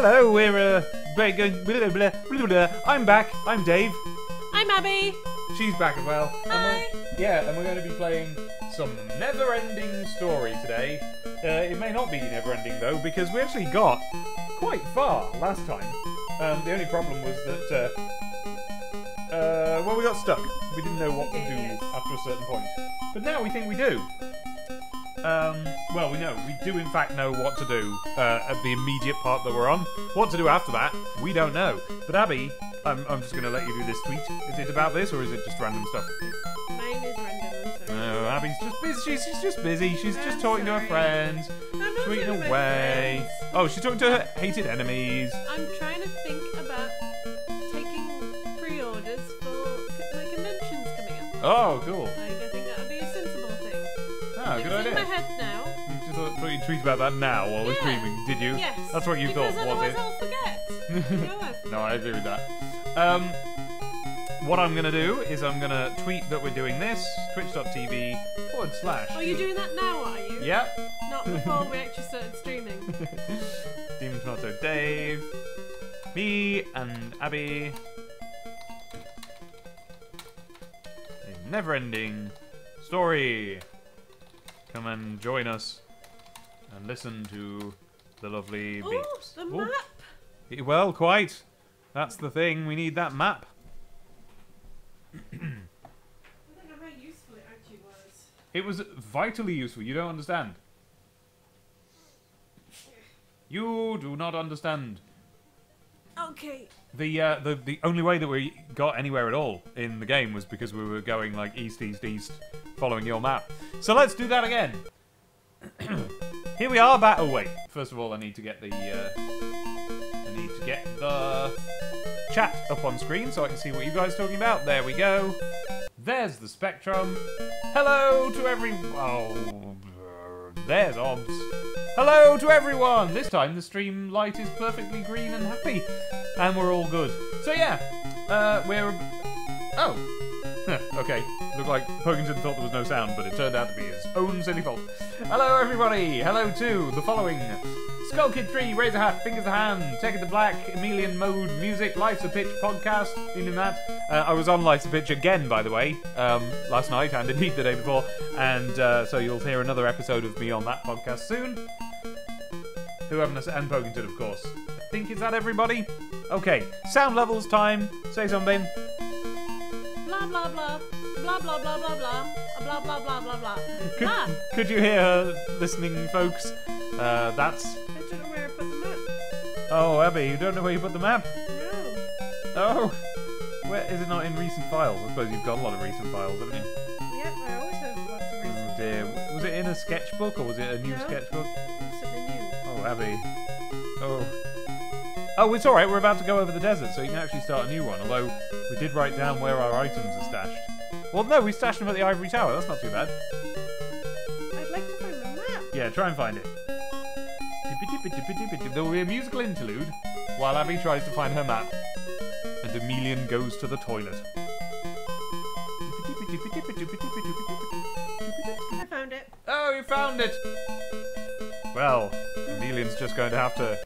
hello, we're going blah, blah, blah, blah. I'm back. I'm Dave. I'm Abby. She's back as well. Hi. And we're going to be playing some Never-Ending Story today. It may not be never-ending though, because we actually got quite far last time. The only problem was that, well, we got stuck. We didn't know what to do after a certain point. But now we think we do. Well, we do in fact know what to do at the immediate part that we're on. What to do after that, we don't know. But Abby, I'm just going to let you do this tweet. Is it about this, or is it just random stuff? Mine is random, I'm sorry. No, Abby's just busy. She's just busy. She's just talking to her friends, I'm not tweeting talking to my away. friends. Oh, she's talking to her hated enemies. I'm trying to think about taking pre-orders for my conventions coming up. Oh, cool. Like, I think that would be a sensible thing. Ah, good It's idea. in my head now. You just thought you'd tweet about that now while we're Yeah. streaming, did you? Yes. That's what you because thought, was otherwise it? I'll forget. God. No, I agree with that. What I'm going to do is I'm going to tweet that we're doing this, twitch.tv/. Oh, you're doing that now, are you? Yep. Not before we actually started streaming. Demon Tomato Dave, me and Abby. A never-ending story. Come and join us and listen to the lovely Oh, beats. the Oh. map. Well, quite. That's the thing. We need that map. I don't know how useful it actually was. It was vitally useful. You don't understand. You do not understand. Okay. The only way that we got anywhere at all in the game was because we were going like east, following your map. So let's do that again. Here we are back. Oh wait. First of all, I need to get the chat up on screen so I can see what you guys are talking about. There we go. There's the Spectrum. Hello to Oh, there's Obs. Hello to everyone! This time the stream light is perfectly green and happy. And we're all good. So yeah, we're... Oh. Okay. Looked like Pokington thought there was no sound, but it turned out to be his own silly fault. Hello everybody! Hello to the following. Skull Kid 3, Razor Hat, Fingers the Hand, Take It to Black, Emelian Mode, Music, Life's a Pitch podcast, in that. I was on Life's a Pitch again, by the way, last night and indeed the day before, and so you'll hear another episode of me on that podcast soon. And Pokington, of course. I think, is that everybody? Okay, sound levels time. Say something. Blah blah blah. Blah blah blah blah blah. Blah blah blah blah blah. Blah. Could you hear her listening, folks? That's... I don't know where I put the map. Oh, Abby, you don't know where you put the map? No. Oh! Where is it not in recent files? I suppose you've got a lot of recent files, haven't you? Yep, I always have lots of recent. Oh dear. Was it in a sketchbook or was it a new No. sketchbook? Recently new. Oh, Abby. Oh. Oh, it's alright, we're about to go over the desert, so you can actually start a new one, although we did write down where our items are stashed. Well, no, we stashed them at the Ivory Tower, that's not too bad. I'd like to find the map. Yeah, try and find it. There will be a musical interlude while Abby tries to find her map. And Emelian goes to the toilet. I found it. Oh, you found it! Well, Emelian's just going to have to...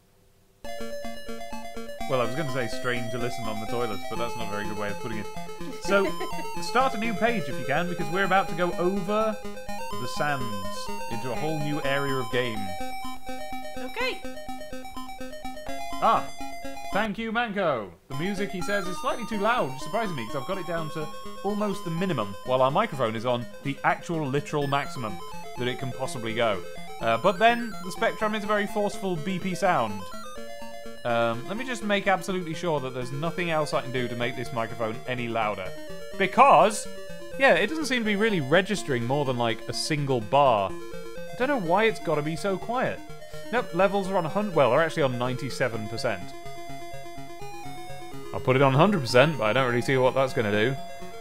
Well, I was going to say strain to listen on the toilets, but that's not a very good way of putting it. So, start a new page if you can, because we're about to go over the sands into a whole new area of game. Okay. Ah! Thank you, Manco! The music, he says, is slightly too loud, surprising me, because I've got it down to almost the minimum, while our microphone is on the actual literal maximum that it can possibly go. But then, the Spectrum is a very forceful BP sound. Let me just make absolutely sure that there's nothing else I can do to make this microphone any louder. Because, yeah, it doesn't seem to be really registering more than like a single bar. I don't know why it's got to be so quiet. Nope, levels are on 100. Well, they're actually on 97%. I'll put it on 100%, but I don't really see what that's going to do.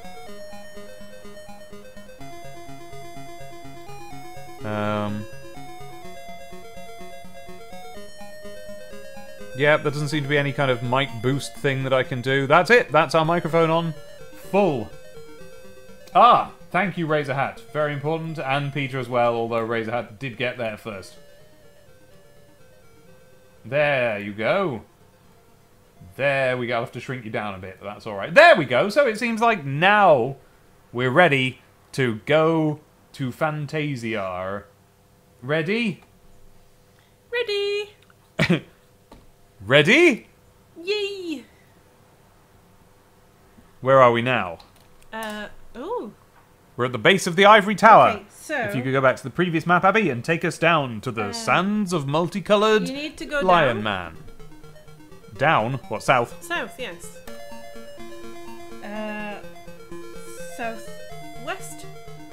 Yeah, there doesn't seem to be any kind of mic boost thing that I can do. That's it. That's our microphone on full. Ah, thank you, Razor Hat. Very important, and Peter as well, although Razor Hat did get there first. There you go. There we go. I'll have to shrink you down a bit, but that's alright. There we go. So it seems like now we're ready to go to Fantasia. Ready? Ready? Ready? Yay! Where are we now? Oh. We're at the base of the Ivory Tower. Okay, so If you could go back to the previous map, Abby, and take us down to the sands of multicolored you need to go Lion down. Man. Down? What, south? South, yes. Southwest.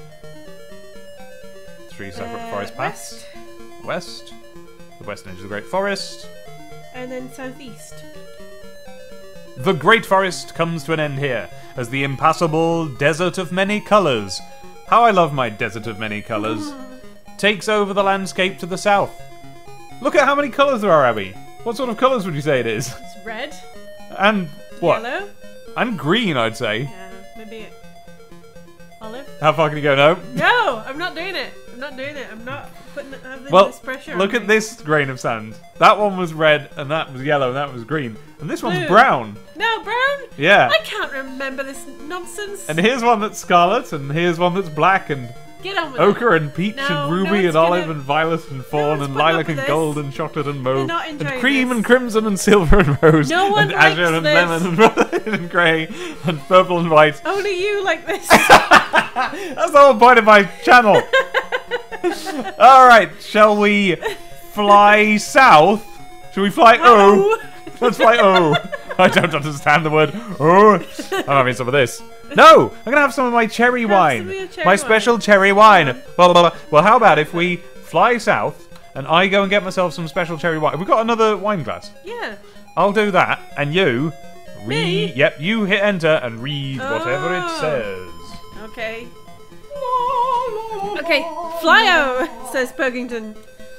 3 separate forest paths. West. West. The western edge of the Great Forest. And then southeast. The Great Forest comes to an end here, as the impassable Desert of Many Colours, how I love my Desert of Many Colours, takes over the landscape to the south. Look at how many colours there are, Abby. What sort of colours would you say it is? It's red. And what? Yellow. And green, I'd say. Yeah, maybe olive. How far can you go? No? No, I'm not doing it. I'm not doing it. I'm not having Well, this pressure look on at me. this grain of sand. That one was red, and that was yellow, and that was green. And this one's Blue. brown. No, brown? Yeah. I can't remember this nonsense. And here's one that's scarlet, and here's one that's black, and Get on with ochre, and peach, No, and ruby, no one's and olive, gonna- and violet, and fawn, one's and putting up lilac, with and this. gold, and chocolate, and mauve, not and enjoying cream, this. and crimson, and silver, and rose, No one and azure, likes and this. lemon, and red, and grey, and purple, and white. it. Only you like this. That's the whole point of my channel. Alright, shall we fly south? Shall we fly Oh. Let's fly I don't understand the word I'm having some of this. No! I'm gonna have some of my cherry wine. some of your cherry My wine. special cherry wine. Well, how about if we fly south and I go and get myself some special cherry wine? Have we got another wine glass? Yeah. I'll do that, and you Me? Yep, you hit enter and read whatever it Oh. says. Okay. Okay. Flyo, says Purgington.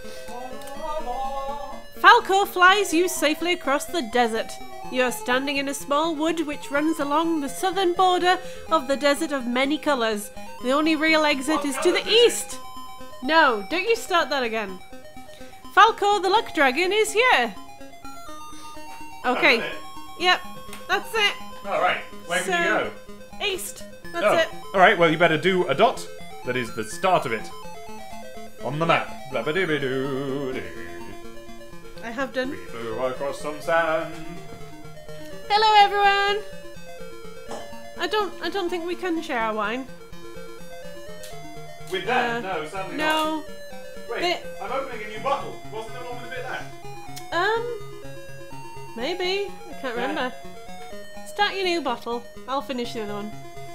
Falco flies you safely across the desert. You are standing in a small wood which runs along the southern border of the desert of many colours. The only real exit is to the east. No, don't you start that again. Falco the luck dragon is here. Okay. That's it. Yep, that's it. Alright, where can you go? East. That's it. Alright, well, you better do a dot. That is the start of it. On the map. Blabba-doo-ba-doo-doo. I have done. We flew across some sand. Hello, everyone. I don't think we can share our wine. With them? No, sadly not. No. Wait, I'm opening a new bottle. Wasn't there one with a bit there? Maybe. I can't Yeah. remember. Start your new bottle. I'll finish the other one.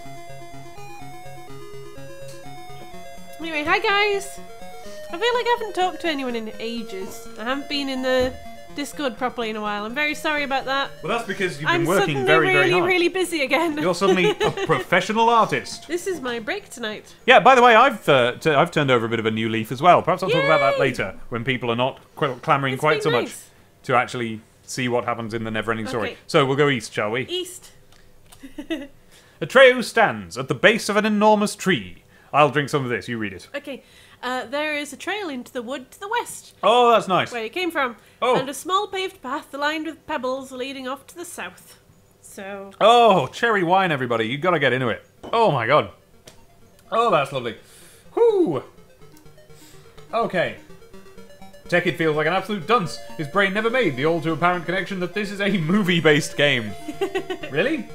Anyway, hi guys. I feel like I haven't talked to anyone in ages. I haven't been in the Discord properly in a while. I'm very sorry about that. Well, that's because you've been I'm working suddenly very, really, very hard. really busy again. You're suddenly a professional artist. This is my break tonight. Yeah, by the way, I've turned over a bit of a new leaf as well. Perhaps I'll talk about that Yay! later, when people are not clamouring It's quite been so much nice. to actually see what happens in the never-ending story. Okay. So we'll go east, shall we? East. Atreus stands at the base of an enormous tree. I'll drink some of this, you read it. Okay. There is a trail into the wood to the west, Oh, that's nice. where you came from, Oh. and a small paved path lined with pebbles leading off to the south. So, Oh, cherry wine, everybody. You gotta get into it. Oh my god. Oh, that's lovely. Whoo! Okay. Tekid feels like an absolute dunce. His brain never made the all too apparent connection that this is a movie-based game. Really?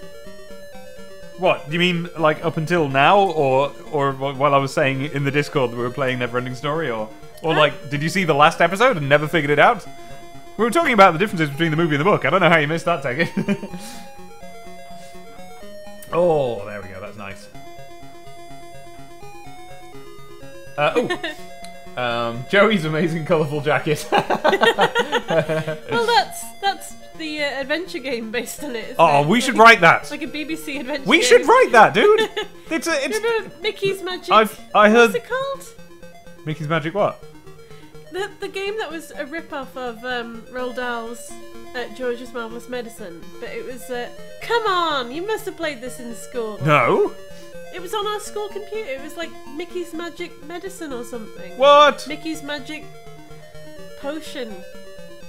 What, you mean like up until now, or while I was saying in the Discord that we were playing Neverending Story, or like, did you see the last episode and never figured it out? We were talking about the differences between the movie and the book. I don't know how you missed that, Tekid. Oh, there we go. That's nice. Joey's amazing colourful jacket. well, that's the adventure game based on it. Isn't Oh, it? we should write that. like a BBC adventure. We game. should write that, dude. It's Remember Mickey's Magic? I heard What's it called? Mickey's Magic. What? The game that was a rip-off of Roald Dahl's George's Marvelous Medicine, but it was come on, you must have played this in school. No. It was on our school computer. It was like Mickey's Magic Medicine or something. What? Mickey's Magic Potion.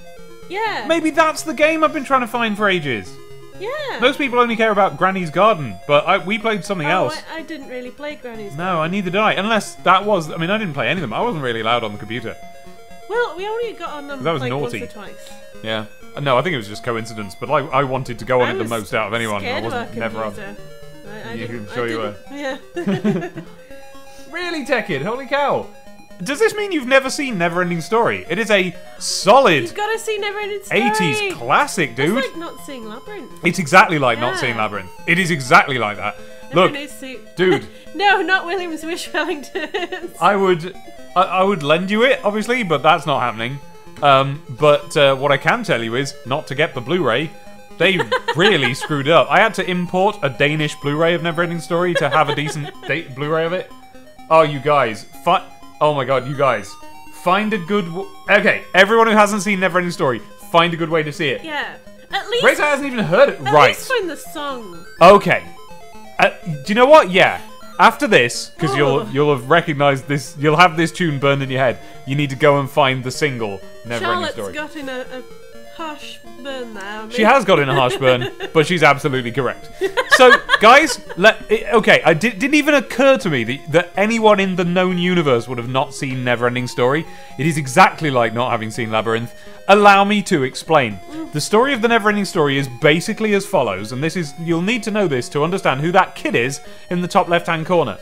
Yeah. Maybe that's the game I've been trying to find for ages. Yeah. Most people only care about Granny's Garden, but we played something else. I didn't really play Granny's No, neither did I. Unless that was... I mean, I didn't play any of them. I wasn't really allowed on the computer. Well, we only got on them That was like naughty. once or twice. Yeah. No, I think it was just coincidence, but I wanted to go on it the most out of anyone. Scared I wasn't of our never on. computer. I You didn't- can show I you were. didn't- Yeah. Really, Tekid? Holy cow. Does this mean you've never seen Neverending Story? It is a solid You've got to see Neverending Story. 80s classic, dude. It's like not seeing Labyrinth. It's exactly like not Yeah. seeing Labyrinth. It is exactly like that. Look, Everyone needs to- dude. No, not Williams Wish Wellington. I would lend you it, obviously, but that's not happening. But what I can tell you is not to get the Blu-ray. They really screwed up. I had to import a Danish Blu-ray of Neverending Story to have a decent Blu-ray of it. Oh, you guys. Oh my god, you guys. Find a good... Okay, everyone who hasn't seen Neverending Story, find a good way to see it. Yeah. At least. Rachel hasn't even heard it. At Right. least find the song. Okay. Do you know what? Yeah. After this, because Oh. you'll have recognised this, you'll have this tune burned in your head. You need to go and find the single Neverending Charlotte's Story. got in a harsh burn there. She has got in a harsh burn, but she's absolutely correct. So, guys, okay, it didn't even occur to me that anyone in the known universe would have not seen Neverending Story. It is exactly like not having seen Labyrinth. Allow me to explain. The story of the Neverending Story is basically as follows, and you'll need to know this to understand who that kid is in the top left-hand corner.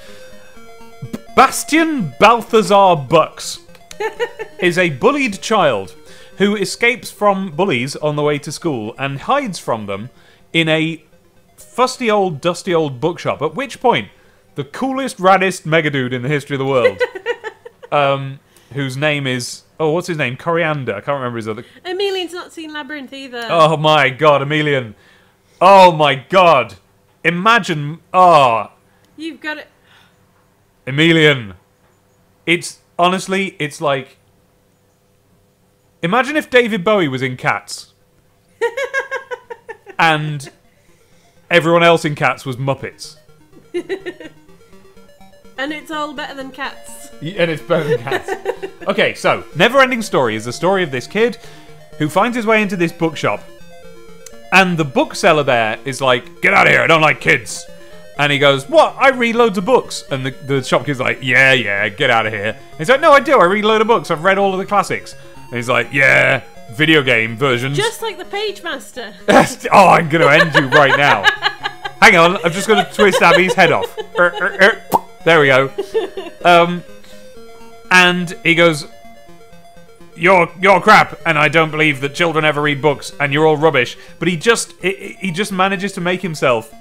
Bastian Balthazar Bucks is a bullied child who escapes from bullies on the way to school and hides from them in a fusty old, dusty old bookshop. At which point, the coolest, raddest megadude in the history of the world, whose name is... Oh, what's his name? Coriander. I can't remember his other... Emelian's not seen Labyrinth either. Oh my god, Emelian. Oh my god. Imagine... Oh, You've got it. Emelian. It's... Honestly, it's like... Imagine if David Bowie was in Cats. And everyone else in Cats was Muppets. And it's all better than Cats. And it's better than Cats. Okay, so, Neverending Story is the story of this kid who finds his way into this bookshop. And the bookseller there is like, "Get out of here, I don't like kids." And he goes, "What? I read loads of books." And the shopkeeper's like, yeah, get out of here. And he's like, "No, I do, I read a load of books, I've read all of the classics." And he's like, "Yeah, video game versions." Just like the Page Master. Oh, I'm going to end you right now. Hang on, I'm just going to twist Abby's head off. There we go. And he goes, You're crap, and I don't believe that children ever read books, and you're all rubbish." But he just manages to make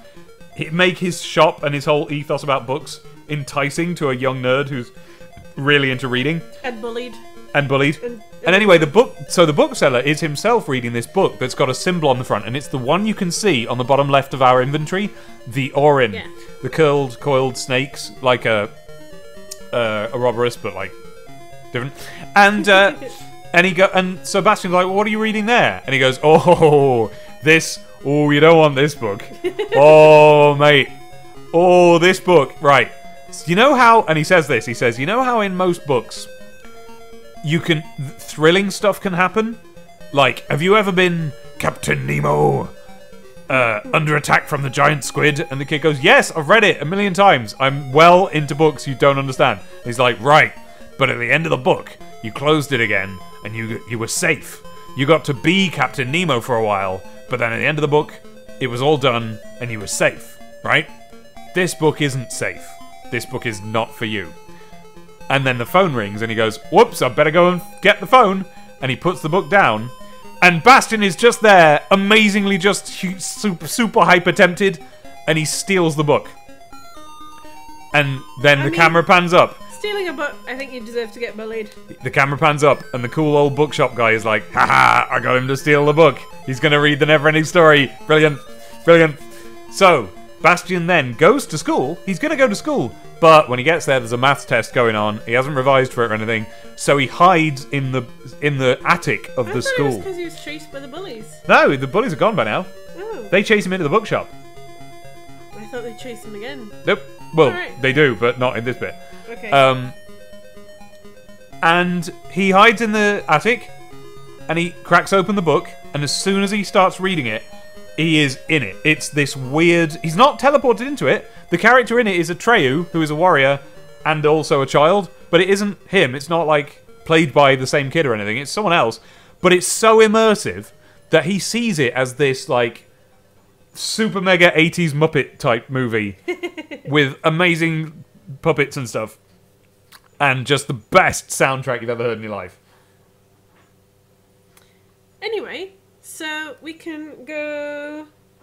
his shop and his whole ethos about books enticing to a young nerd who's really into reading. And bullied. And bullied. And anyway, the bookseller is himself reading this book that's got a symbol on the front, and it's the one you can see on the bottom left of our inventory, the Orin. Yeah. The coiled snakes, like a Ouroboros, but like different. And and so Bastian's like, "Well, what are you reading there?" And he goes, "Oh, this. Oh, you don't want this book. Oh, mate. Oh, this book. Right. You know how?" And he says this. He says, "You know how in most books, thrilling stuff can happen? Like, have you ever been Captain Nemo under attack from the giant squid?" And the kid goes, "Yes, I've read it a million times. I'm well into books you don't understand." And he's like, "Right, but at the end of the book, you closed it again, and you were safe. You got to be Captain Nemo for a while, but then at the end of the book, it was all done, and you were safe, right? This book isn't safe. This book is not for you." And then the phone rings, and he goes, "Whoops, I better go and get the phone." And he puts the book down, and Bastian is just there, amazingly just super hyper tempted, and he steals the book. And then the camera pans up. Stealing a book, I think you deserve to get bullied. The camera pans up, and the cool old bookshop guy is like, "Haha, I got him to steal the book. He's going to read the Neverending Story. Brilliant, brilliant." So, Bastian then goes to school. He's going to go to school, but when he gets there, there's a maths test going on. He hasn't revised for it or anything, so he hides in the attic of the I thought it was school. because he was chased by the bullies. No, the bullies are gone by now. Oh, They chase him into the bookshop. I thought they'd chase him again. Nope. Well, Alright. they do, but not in this bit. Okay. And he hides in the attic, and he cracks open the book, and as soon as he starts reading it, he is in it. It's this weird... He's not teleported into it. The character in it is Atreyu, who is a warrior and also a child, but it isn't him. It's not like played by the same kid or anything. It's someone else. But it's so immersive that he sees it as this, like, super mega 80s Muppet type movie with amazing puppets and stuff. And just the best soundtrack you've ever heard in your life. Anyway, so we can go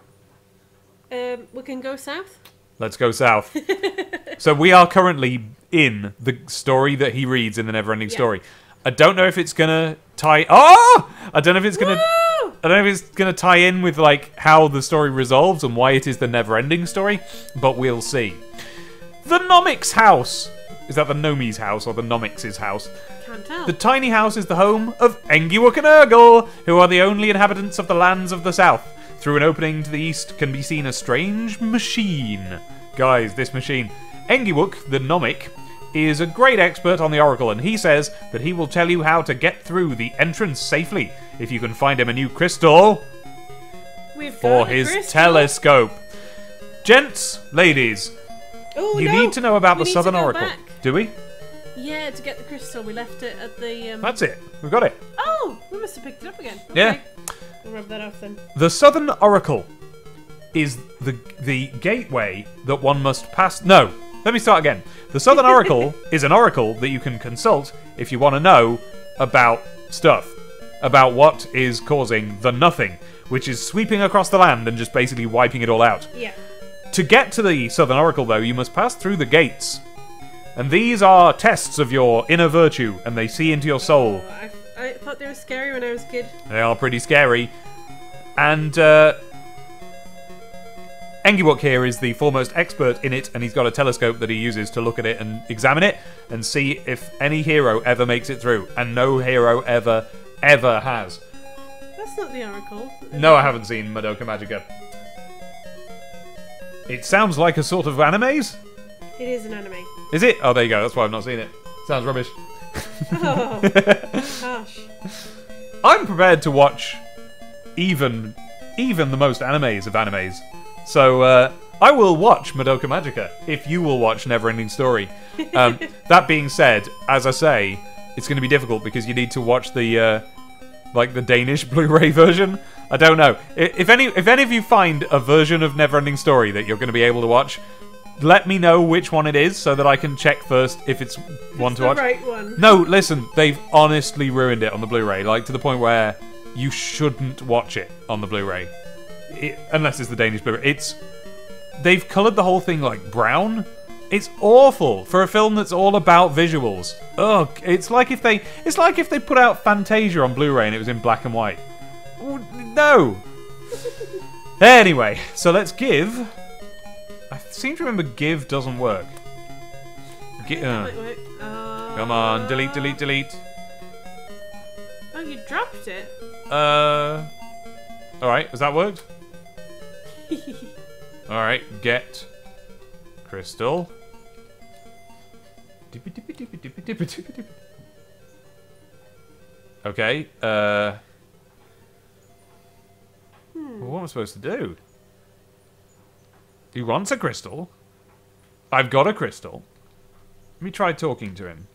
south. Let's go south. So we are currently in the story that he reads in the Neverending Story. I don't know if it's gonna tie. Oh! I don't know if it's gonna. Woo! I don't know if it's gonna tie in with like how the story resolves and why it is the Neverending Story, but we'll see. The Nomics house. Is that the Nomi's house or the Nomics' house? Can't tell. The tiny house is the home of Engiwook and Urgle, who are the only inhabitants of the lands of the south. Through an opening to the east can be seen a strange machine. Guys, this machine. Engiwook, the Nomic, is a great expert on the Oracle, and he says that he will tell you how to get through the entrance safely if you can find him a new crystal for his telescope. Gents, ladies, you need to know about the Southern Oracle. Back. Do we? Yeah, to get the crystal, we left it at the... That's it. We've got it. Oh, we must have picked it up again. Okay. Yeah. We'll rub that off then. The Southern Oracle is the gateway that one must pass... No, let me start again. The Southern Oracle is an oracle that you can consult if you want to know about stuff. About what is causing the nothing, which is sweeping across the land and just basically wiping it all out. Yeah. To get to the Southern Oracle, though, you must pass through the gates. And these are tests of your inner virtue, and they see into your soul. Oh, I thought they were scary when I was a kid. They are pretty scary. And Engiwook here is the foremost expert in it, and he's got a telescope that he uses to look at it and examine it and see if any hero ever makes it through. And no hero ever has. That's not the oracle. No, I haven't seen Madoka Magica. It sounds like a sort of animes? It is an anime. Is it? Oh, there you go. That's why I've not seen it. Sounds rubbish. Oh, gosh. I'm prepared to watch even the most animes of animes. So, I will watch Madoka Magica if you will watch Neverending Story. That being said, as I say, it's going to be difficult because you need to watch the the Danish Blu-ray version. I don't know. If any of you find a version of Neverending Story that you're going to be able to watch, let me know which one it is so that I can check first if it's one to watch. The right one. No, listen, they've honestly ruined it on the Blu-ray, like to the point where you shouldn't watch it on the Blu-ray. Unless it's the Danish Blu-ray. They've coloured the whole thing like brown. It's awful for a film that's all about visuals. Ugh, it's like if they put out Fantasia on Blu-ray and it was in black and white. No. Anyway, so let's give. I seem to remember give doesn't work. Come on, delete. Oh, you dropped it. Alright, has that worked? Alright, get crystal. Okay, what am I supposed to do? He wants a crystal. I've got a crystal. Let me try talking to him.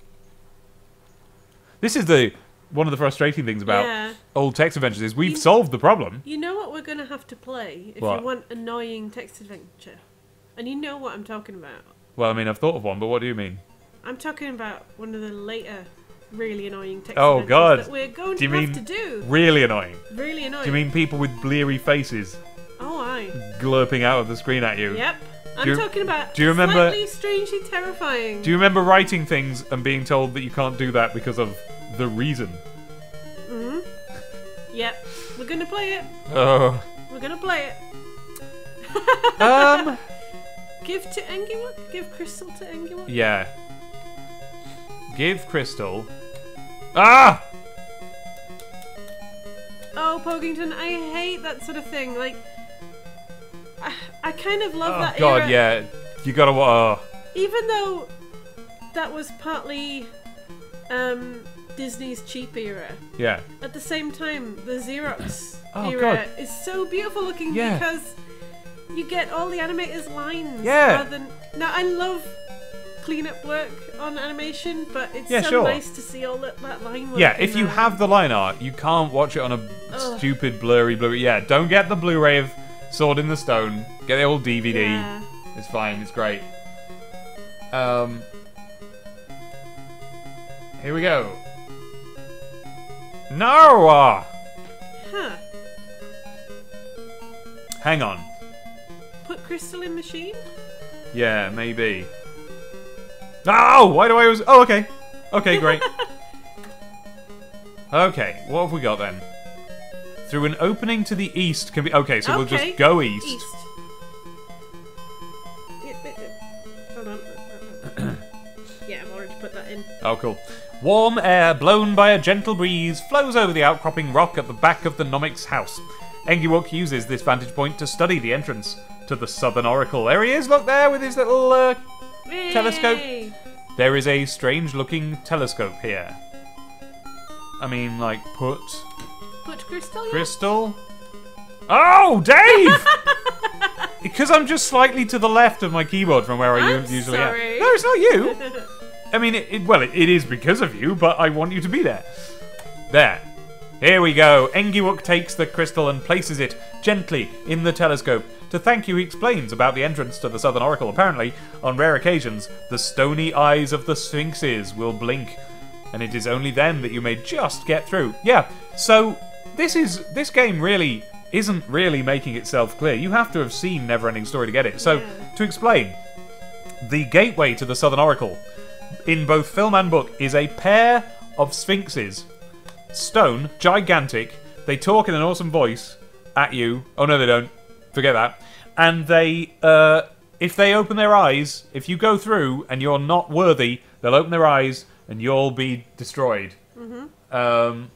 This is one of the frustrating things about old text adventures is we've solved the problem. You know what we're going to have to play if What? you want annoying text adventure? And you know what I'm talking about. Well, I mean, I've thought of one, but what do you mean? I'm talking about one of the later really annoying text Oh, adventures God. that we're going Do to you have mean to do. really annoying? Really annoying. Do you mean people with bleary faces Oh, aye. glurping out of the screen at you? Yep. Do I'm you- talking about do you remember- slightly strangely terrifying. Do you remember writing things and being told that you can't do that because of the reason? Mm-hmm. Yep. We're going to play it. Oh. We're going to play it. Give to Engiwook? Give crystal to Engiwook? Yeah. Give crystal. Ah! Oh, Pogington, I hate that sort of thing. Like, I kind of love that Oh god, era. yeah. You gotta. Oh. Even though that was partly Disney's cheap era. Yeah. At the same time, the Xerox Oh, era God. is so beautiful looking Yeah. because you get all the animators' lines. Yeah. Rather than, now, I love cleanup work on animation, but it's Yeah, so sure. nice to see all that line work. Yeah, in if you there. have the line art, you can't watch it on a Ugh. stupid blurry Blu-ray. Yeah, don't get the Blu-ray of Sword in the Stone. Get the old DVD. Yeah. It's fine. It's great. Here we go. No! Huh. Hang on. Put crystal in machine? Yeah, maybe. Oh, why do I always... Oh, okay. Okay, great. Okay, what have we got then? Through an opening to the east can be... Okay, so we'll Okay, just go east. Hold on. Yeah, I've already put that in. Oh, cool. Warm air, blown by a gentle breeze, flows over the outcropping rock at the back of the Nomic's house. Engiwook uses this vantage point to study the entrance to the Southern Oracle. There he is, look there, with his little telescope. Yay! There is a strange-looking telescope here. I mean, like, put Put crystal? Yeah? crystal... Oh, Dave! Because I'm just slightly to the left of my keyboard from where I I'm usually sorry. am. No, it's not you! I mean, it is because of you, but I want you to be there. There. Here we go. Engiwook takes the crystal and places it gently in the telescope. To thank you, he explains about the entrance to the Southern Oracle. Apparently, on rare occasions, the stony eyes of the Sphinxes will blink, and it is only then that you may just get through. Yeah, so this game really isn't really making itself clear. You have to have seen Neverending Story to get it. So, Yeah. to explain, the gateway to the Southern Oracle in both film and book is a pair of sphinxes. Stone, gigantic. They talk in an awesome voice at you. Oh no, they don't. Forget that. And they, if they open their eyes, if you go through and you're not worthy, they'll open their eyes and you'll be destroyed. Mm-hmm.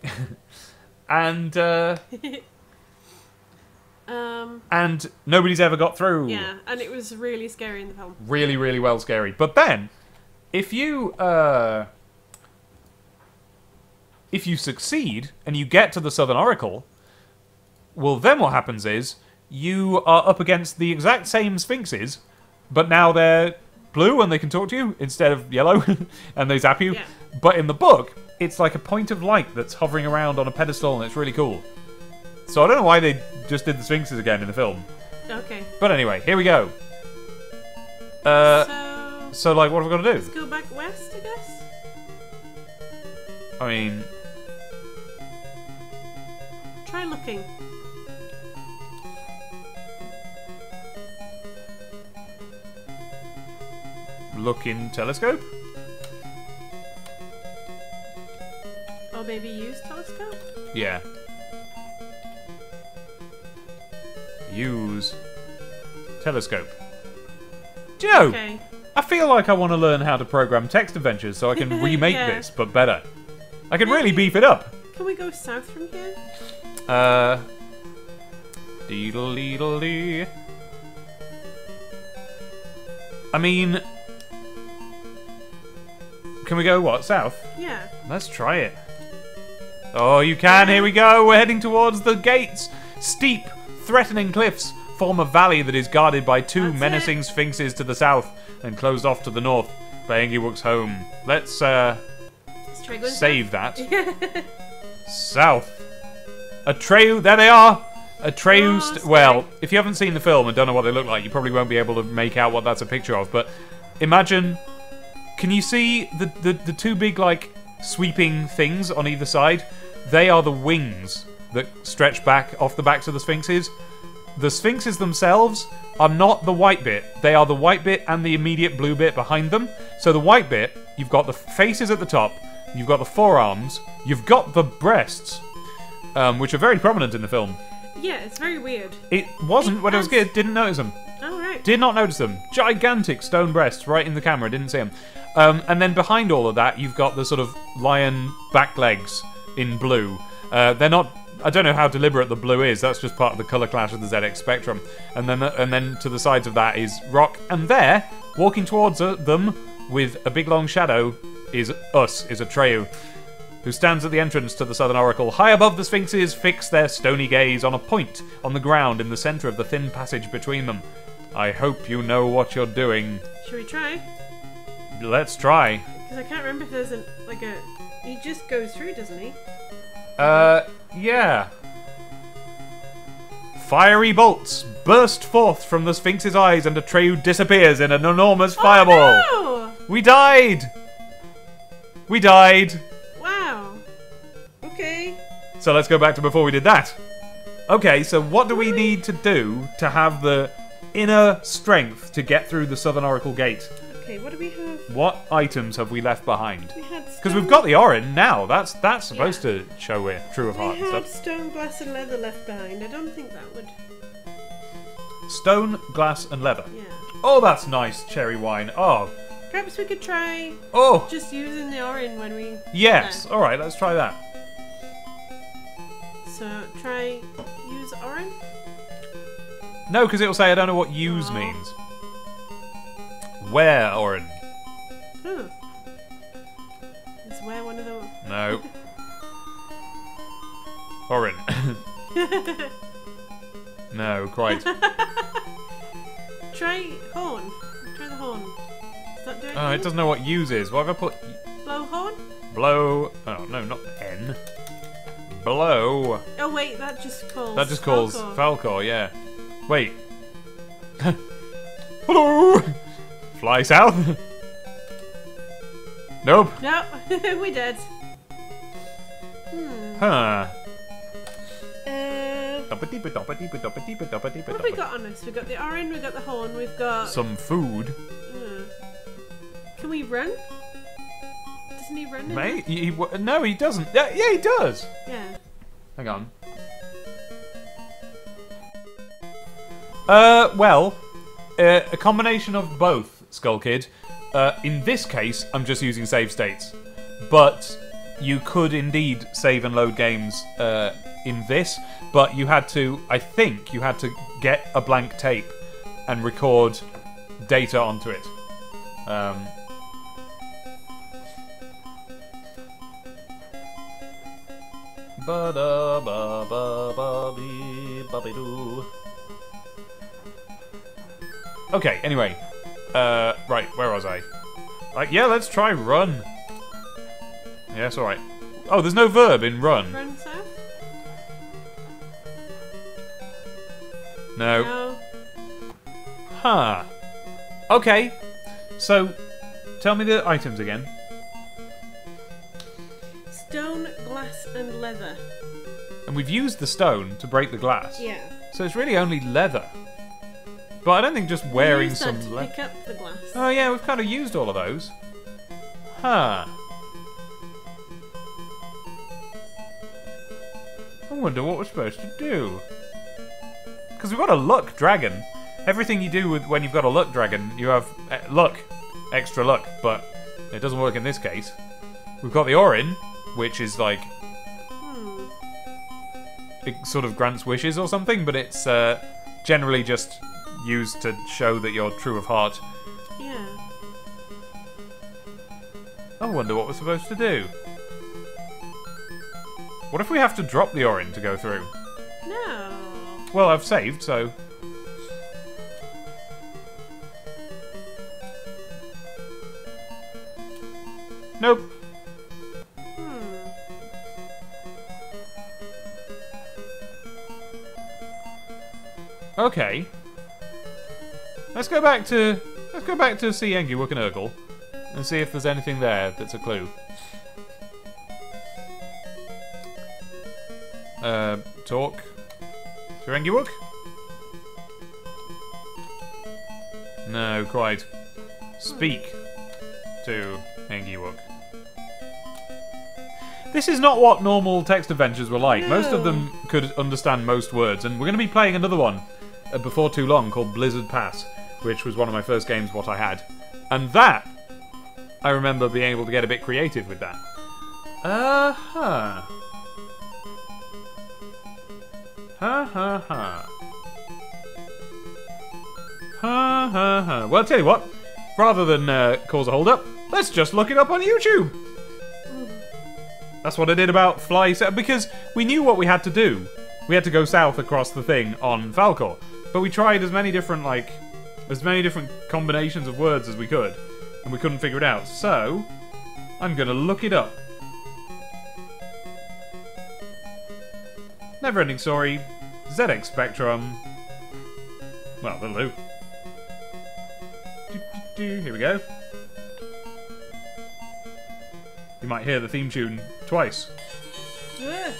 And nobody's ever got through. Yeah, and it was really scary in the film. Really, really well scary. But then, if you succeed and you get to the Southern Oracle, well, then what happens is you are up against the exact same sphinxes, but now they're blue and they can talk to you instead of yellow, and they zap you. Yeah. But in the book, it's like a point of light that's hovering around on a pedestal, and it's really cool. So I don't know why they just did the sphinxes again in the film. Okay. But anyway, here we go. So So, like, what have we got to let's do? go back west, I guess. I mean, Try looking. look in telescope? Or maybe use telescope? Yeah. Use telescope. Do you know, Okay. I feel like I want to learn how to program text adventures so I can remake Yeah. this, but better. I can really beef it up. Can we go south from here? Deedle-deedle-dee. I mean, can we go, what, south? Yeah. Let's try it. Oh, you can. Here we go. We're heading towards the gates. Steep, threatening cliffs form a valley that is guarded by two That's menacing it. sphinxes to the south and closed off to the north by Engiwook's home. Let's Let's try going save that. south. South. Atreyu, there they are. Atreyu, Oh, scary. well, if you haven't seen the film and don't know what they look like, you probably won't be able to make out what that's a picture of, but imagine, can you see the two big, like, sweeping things on either side? They are the wings that stretch back off the backs of the sphinxes. The sphinxes themselves are not the white bit. They are the white bit and the immediate blue bit behind them. So the white bit, you've got the faces at the top, you've got the forearms, you've got the breasts, which are very prominent in the film. Yeah, it's very weird. It wasn't It when I was a has- kid, didn't notice them. Oh, right. Did not notice them. Gigantic stone breasts right in the camera, didn't see them. And then behind all of that, you've got the sort of lion back legs in blue. They're not... I don't know how deliberate the blue is. That's just part of the colour clash of the ZX Spectrum. And then to the sides of that is rock. And there, walking towards them with a big long shadow, is Atreyu. who stands at the entrance to the Southern Oracle. High above the Sphinxes, fix their stony gaze on a point on the ground in the center of the thin passage between them. I hope you know what you're doing. Should we try? Let's try. Because I can't remember if there's he just goes through, doesn't he? Yeah. Fiery bolts burst forth from the Sphinx's eyes and Atreyu disappears in an enormous fireball. Oh, no! We died! We died! Wow. Okay. So let's go back to before we did that. Okay, so what do we need to do to have the inner strength to get through the Southern Oracle Gate? Okay, what do we have? What items have we left behind? We had Because we've got the Orin now. That's supposed to show we're true of We heart and had stuff. stone, glass, and leather left behind. I don't think that would. Stone, glass, and leather. Yeah. Oh, that's nice cherry wine. Oh, Perhaps we could try oh, just using the Orin when we. yes. there. All right, let's try that. So try use Orin. No, because it'll say I don't know what use Aw. means. Where Orin? Huh. Is where one of the. No. Orin. No, quite. Try horn. Try the horn. Does that do it? Oh, it doesn't know what use is. What have I put? Blow horn? Blow. Oh, no, not N. Blow. Oh wait, that just calls. That just calls Falcor. Falcor, yeah. Wait. Hello! Fly south? Nope. No, we did. Huh. What have we got on us? We've got the Orin, we've got the horn, we've got. Some food. Can we run? Doesn't he run? in Mate, no, he doesn't. Yeah, he does. there? Yeah. Hang on. Well, a combination of both, Skull Kid. In this case, I'm just using save states. But you could indeed save and load games in this, but you had to, I think, you had to get a blank tape and record data onto it. Okay, anyway. Right, where was I? Like, yeah, let's try run. Yes, alright. Oh, there's no verb in run. Run south? No. No. Huh. Okay. So, tell me the items again. Stone, glass, and leather. And we've used the stone to break the glass. Yeah. So it's really only leather. But I don't think just wearing Use that some to leather. pick up the glass. Oh yeah, we've kind of used all of those. Huh. I wonder what we're supposed to do. Because we've got a luck dragon. Everything you do when you've got a luck dragon, you have luck. Extra luck. But it doesn't work in this case. We've got the Orin, which is like... it sort of grants wishes or something, but it's generally just used to show that you're true of heart. Yeah. I wonder what we're supposed to do. What if we have to drop the Orin to go through? No. Well, I've saved, so... Nope. Okay. Let's go back to see Engiwook and Urkel and see if there's anything there that's a clue. Talk to Engiwook? No, quite. Speak to Engiwook. This is not what normal text adventures were like. No. Most of them could understand most words, and we're going to be playing another one before too long called Blizzard Pass, which was one of my first games what I had. And that, I remember being able to get a bit creative with that. Uh-huh. Ha-ha-ha. Ha-ha-ha. Well, I'll tell you what. Rather than cause a hold-up, let's just look it up on YouTube. That's what I did about fly south, because we knew what we had to do. We had to go south across the thing on Falcor, but we tried as many different combinations of words as we could, and we couldn't figure it out. So I'm gonna look it up. Neverending Story, ZX Spectrum. Well, that'll do. Here we go. You might hear the theme tune twice. Yeah.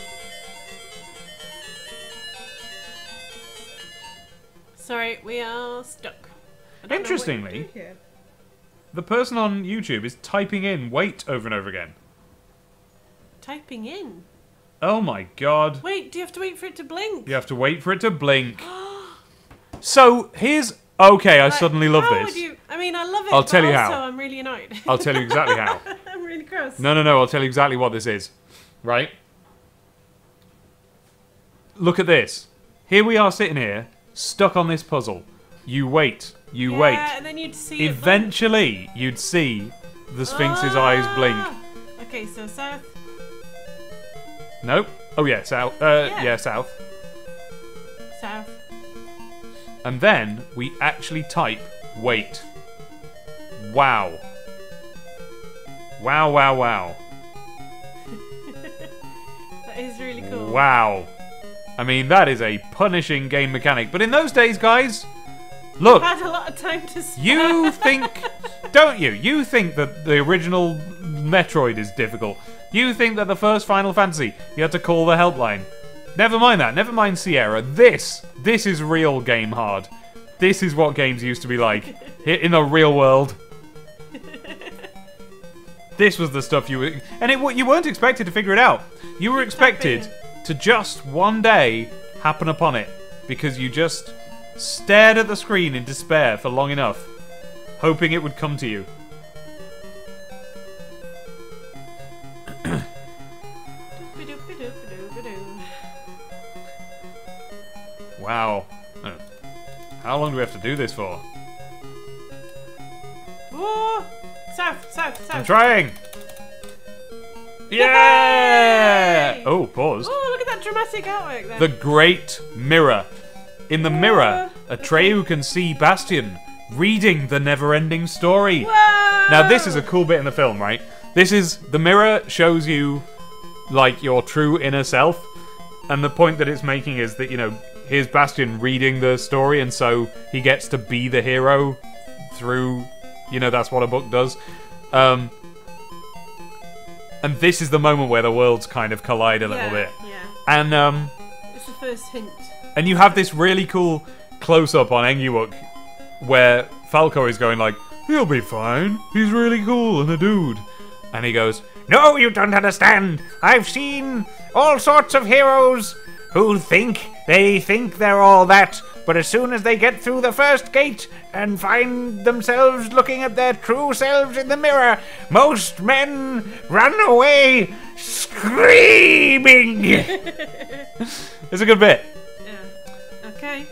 Sorry, we are stuck. I don't know what Interestingly, you do here. the person on YouTube is typing in wait over and over again. Typing in. Oh my god. Wait, do you have to wait for it to blink? You have to wait for it to blink. So, here's... Okay, I suddenly love how this. Would you... I mean, I love it, I'll tell you also how. I'm really annoyed. I'll tell you exactly how. I'm really gross. No, I'll tell you exactly what this is. Right? Look at this. Here we are sitting here, stuck on this puzzle. You wait. You wait. And then you'd see it Eventually, you'd see the Sphinx's eyes blink. Okay, so south. Nope. Oh yeah, south. Yeah, south. South. And then we actually type wait. Wow. Wow, wow, wow. That is really cool. Wow. I mean, that is a punishing game mechanic. But in those days, guys, look. I've had a lot of time to spare. You think, don't you? You think that the original Metroid is difficult. You think that the first Final Fantasy, you had to call the helpline. Never mind that. Never mind Sierra. This is real game hard. This is what games used to be like in the real world. This was the stuff you were... And you weren't expected to figure it out. You were expected to just one day happen upon it. Because you just stared at the screen in despair for long enough. Hoping it would come to you. Wow. How long do we have to do this for? Whoa! South. I'm trying! Yeah! Yay! Oh, pause. Oh, look at that dramatic artwork there. The Great Mirror. In the mirror, Atreyu can see Bastion reading the never-ending story. Whoa! Now, this is a cool bit in the film, right? The mirror shows you, like, your true inner self. And the point that it's making is that, you know, here's Bastion reading the story, and so he gets to be the hero through, you know, that's what a book does. And this is the moment where the worlds kind of collide a little bit. Yeah. And, it's the first hint. And you have this really cool close-up on Engiwook where Falco is going like, he'll be fine, he's really cool and a dude. And he goes, no, you don't understand. I've seen all sorts of heroes who think they're all that, but as soon as they get through the first gate and find themselves looking at their true selves in the mirror, most men run away screaming. It's a good bit. Yeah. Okay.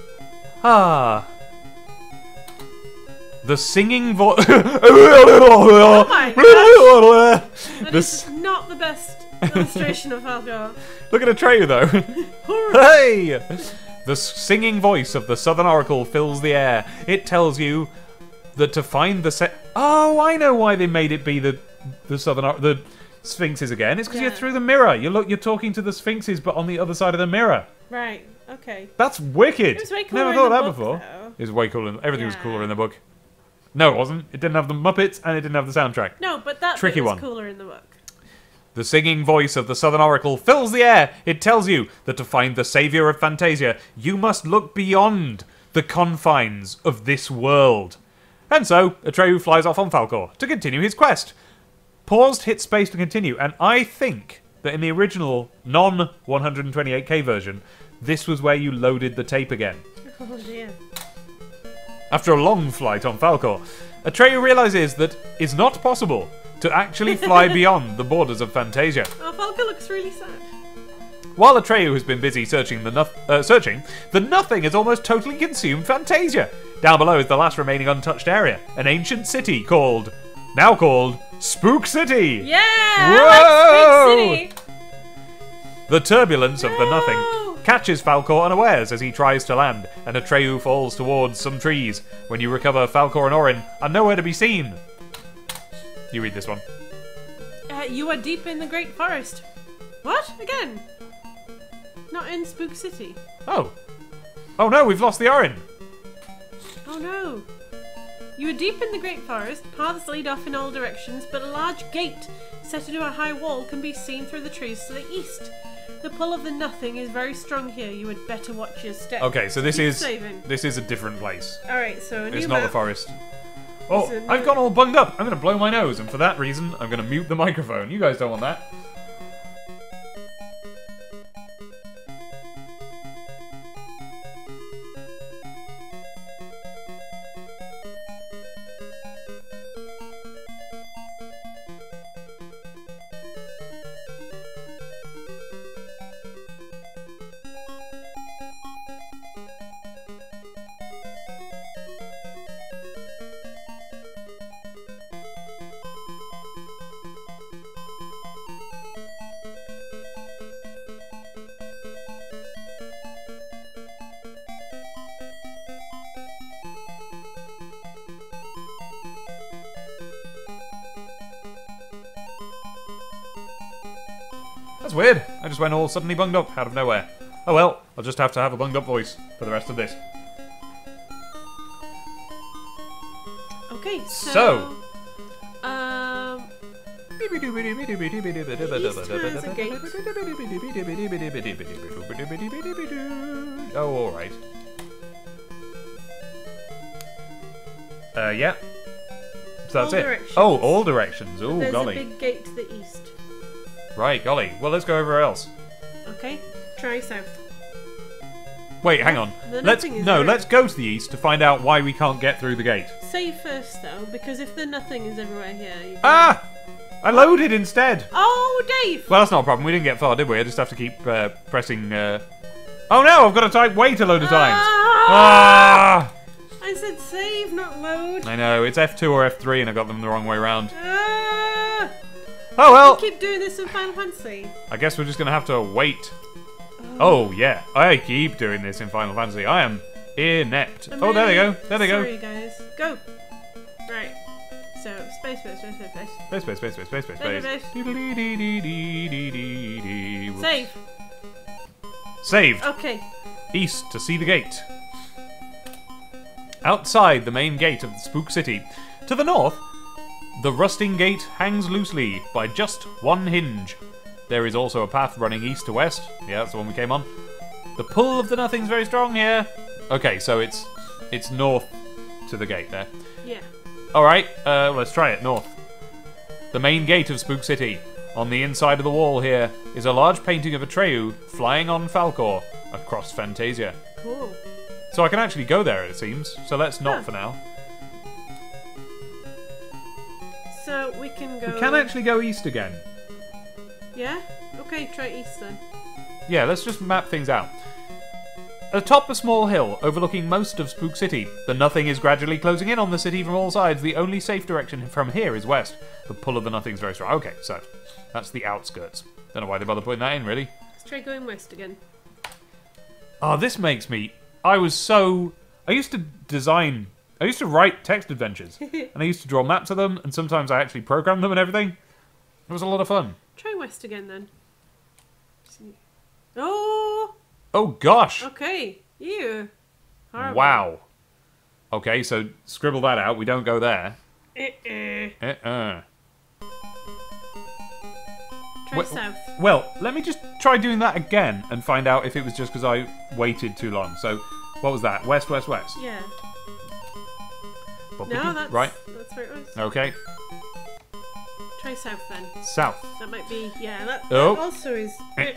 The singing voice. Oh my gosh! That is not the best illustration of Falco. Look at Atreyu though. Hey! The singing voice of the Southern Oracle fills the air. It tells you that to find the Oh, I know why they made it be the the Sphinxes again. It's because you're through the mirror. You're talking to the Sphinxes, but on the other side of the mirror. Right. Okay. That's wicked. It was way cooler Never in thought the that book, before. though. It was way cooler. Everything was cooler in the book. No, it wasn't. It didn't have the Muppets, and it didn't have the soundtrack. No, but that Tricky bit was one. cooler in the book. The singing voice of the Southern Oracle fills the air. It tells you that to find the savior of Fantasia, you must look beyond the confines of this world. And so, Atreyu flies off on Falcor to continue his quest. Paused, hit space to continue, and I think that in the original non-128K version, this was where you loaded the tape again. Oh dear. After a long flight on Falcor, Atreyu realizes that it's not possible to actually fly beyond the borders of Fantasia. Oh, Falco looks really sad. While Atreyu has been busy searching, the nothing has almost totally consumed Fantasia. Down below is the last remaining untouched area, an ancient city now called Spook City! Yeah! I like Spook City! The turbulence of the No! nothing catches Falcor unawares as he tries to land, and Atreyu falls towards some trees. When you recover, Falcor and Orin are nowhere to be seen. You read this one. You are deep in the Great Forest. What? Again? Not in Spook City. Oh. Oh no, we've lost the Orin. Oh no. You are deep in the Great Forest. Paths lead off in all directions, but a large gate set into a high wall can be seen through the trees to the east. The pull of the nothing is very strong here. You had better watch your step. Okay, so this Keep is saving. this is a different place. Alright, so a new It's not the map. forest. Oh, It's a I've new- gone all bunged up. I'm going to blow my nose, and for that reason, I'm going to mute the microphone. You guys don't want that. That's weird. I just went all suddenly bunged up out of nowhere. Oh well, I'll just have to have a bunged up voice for the rest of this. Okay, So. Oh, alright. Yeah. So that's All it. directions. Oh, all directions. Oh, there's golly. a big gate to the east. Right, golly. Well, let's go everywhere else. Okay, try south. Wait, hang on. The Let's nothing is no. there. Let's go to the east to find out why we can't get through the gate. Save first though, because if the nothing is everywhere here, you can... Ah! I loaded instead. Oh, Dave! Well, that's not a problem. We didn't get far, did we? I just have to keep pressing. Oh no! I've got to type wait a load of times. Ah! I said save, not load. I know it's F2 or F3, and I got them the wrong way around. Ah! Oh well. I keep doing this in Final Fantasy. I guess we're just gonna have to wait. Oh yeah, I keep doing this in Final Fantasy. I am inept. I'm Oh, there they go. really There they go. Sorry, guys. Go. Right. So space, space, space, space, space. Space, space, space, space, space, space, Space, space. space. Dee-dee-dee-dee-dee-dee-dee. Whoops. Save. Saved. Okay. East to see the gate. Outside the main gate of the Spook City. To the north, the rusting gate hangs loosely by just one hinge. There is also a path running east to west. Yeah, that's the one we came on. The pull of the nothing's very strong here. Okay, so it's north to the gate there. Yeah. Alright, let's try it. North. The main gate of Spook City. On the inside of the wall here is a large painting of Atreyu flying on Falcor across Fantasia. Cool. So I can actually go there, it seems. So let's not Huh. for now. So we can go. We can actually go east again. Yeah. Okay. Try east then. Yeah, let's just map things out. Atop a small hill overlooking most of Spook City, the nothing is gradually closing in on the city from all sides. The only safe direction from here is west. The pull of the nothing's very strong. Okay, so that's the outskirts. Don't know why they bother putting that in, really. Let's try going west again. Oh, this makes me... I used to write text adventures, and I used to draw maps of them, and sometimes I actually programmed them and everything. It was a lot of fun. Try west again then. Oh. Oh, gosh! Okay. Ew. Horrible. Wow. Okay, so scribble that out. We don't go there. Try Wh- south. Well, let me just try doing that again and find out if it was just because I waited too long. So, what was that? West, west, west. Yeah. Boppity. No, that's Right. That's where it was. Okay. Try south then. South. That might be. Yeah. That Oh. also is.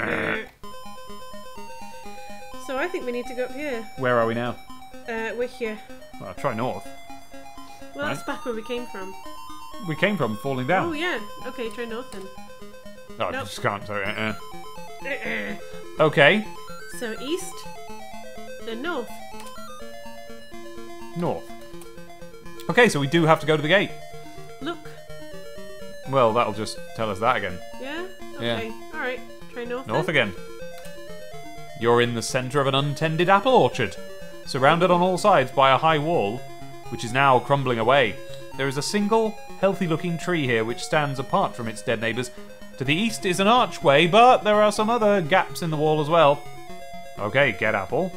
So I think we need to go up here. Where are we now? We're here. Well, I'll try north. Well, that's Right. back where we came from. We came from falling down. Oh yeah. Okay, try north then. Oh, I Nope. just can't. So, Okay. So east, then north. North. Okay, so we do have to go to the gate. Look. Well, that'll just tell us that again. Yeah? Yeah. Okay. Alright. Try north. North then. again. You're in the centre of an untended apple orchard, surrounded on all sides by a high wall, which is now crumbling away. There is a single, healthy-looking tree here which stands apart from its dead neighbours. To the east is an archway, but there are some other gaps in the wall as well. Okay, get apple.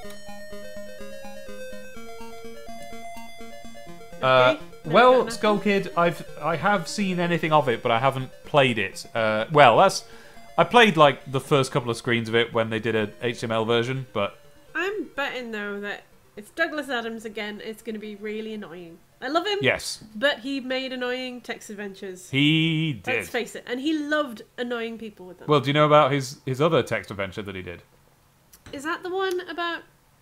Okay. Well, Never Skull Kid, I have seen anything of it, but I haven't played it. I played like the first couple of screens of it when they did a HTML version, but I'm betting though that if Douglas Adams again, it's going to be really annoying. I love him. yes, But he made annoying text adventures. he did. Let's face it, and he loved annoying people with them. Well, do you know about his other text adventure that he did? Is that the one about?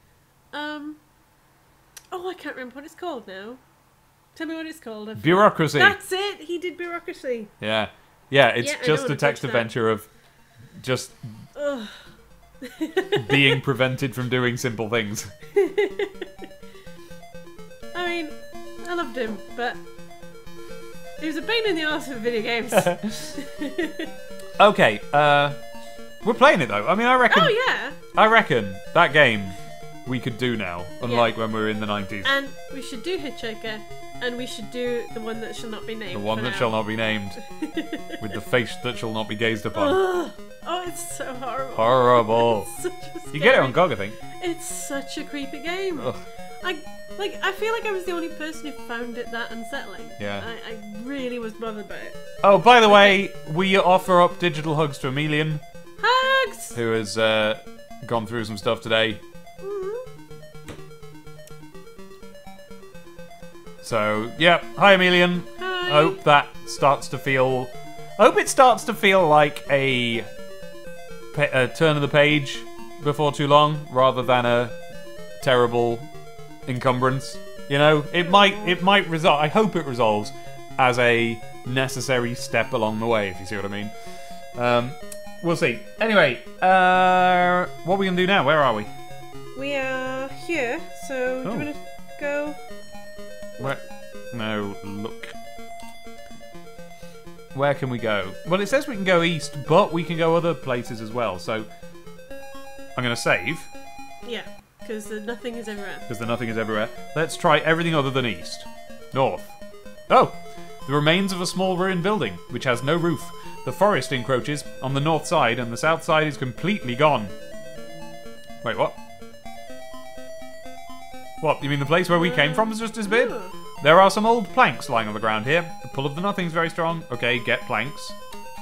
Oh, I can't remember what it's called now. Tell me what it's called. Bureaucracy. That's it. He did Bureaucracy. Yeah, it's Yeah, I know just what a to text touch that. adventure of just Ugh. being prevented from doing simple things. I mean, I loved him, but he was a pain in the arse with video games. Okay, we're playing it though. I mean, Oh yeah, I reckon that game we could do now, unlike when we were in the 90s. and we should do Hitchhiker, and we should do the one that shall not be named. The one for that now. shall not be named, with the face that shall not be gazed upon. Ugh. Oh, it's so horrible. Horrible. It's such a You get it scary- on GOG, I think. It's such a creepy game. Ugh. I feel like I was the only person who found it that unsettling. Yeah. I really was bothered by it. Oh, by the way, we offer up digital hugs to Emilian, Hugs! who has gone through some stuff today. Mhm. So, yeah. Hi, Emilian. Hi. Hope that starts to feel. Hope it starts to feel like a turn of the page before too long, rather than a terrible encumbrance. You know, it might resolve. I hope it resolves as a necessary step along the way, if you see what I mean. We'll see. Anyway, what are we gonna do now? Where are we? We are here, so do Oh. you want to go? Where? No, look. Where can we go? Well, it says we can go east, but we can go other places as well. So I'm gonna save Yeah, because nothing is everywhere. because the nothing is everywhere. Let's try everything other than east. North. Oh, the remains of a small ruined building which has no roof. The forest encroaches on the north side, and the south side is completely gone. Wait, what? What? You mean the place where we came from has just disappeared? Ooh. There are some old planks lying on the ground here. The pull of the nothing is very strong. Okay, get planks.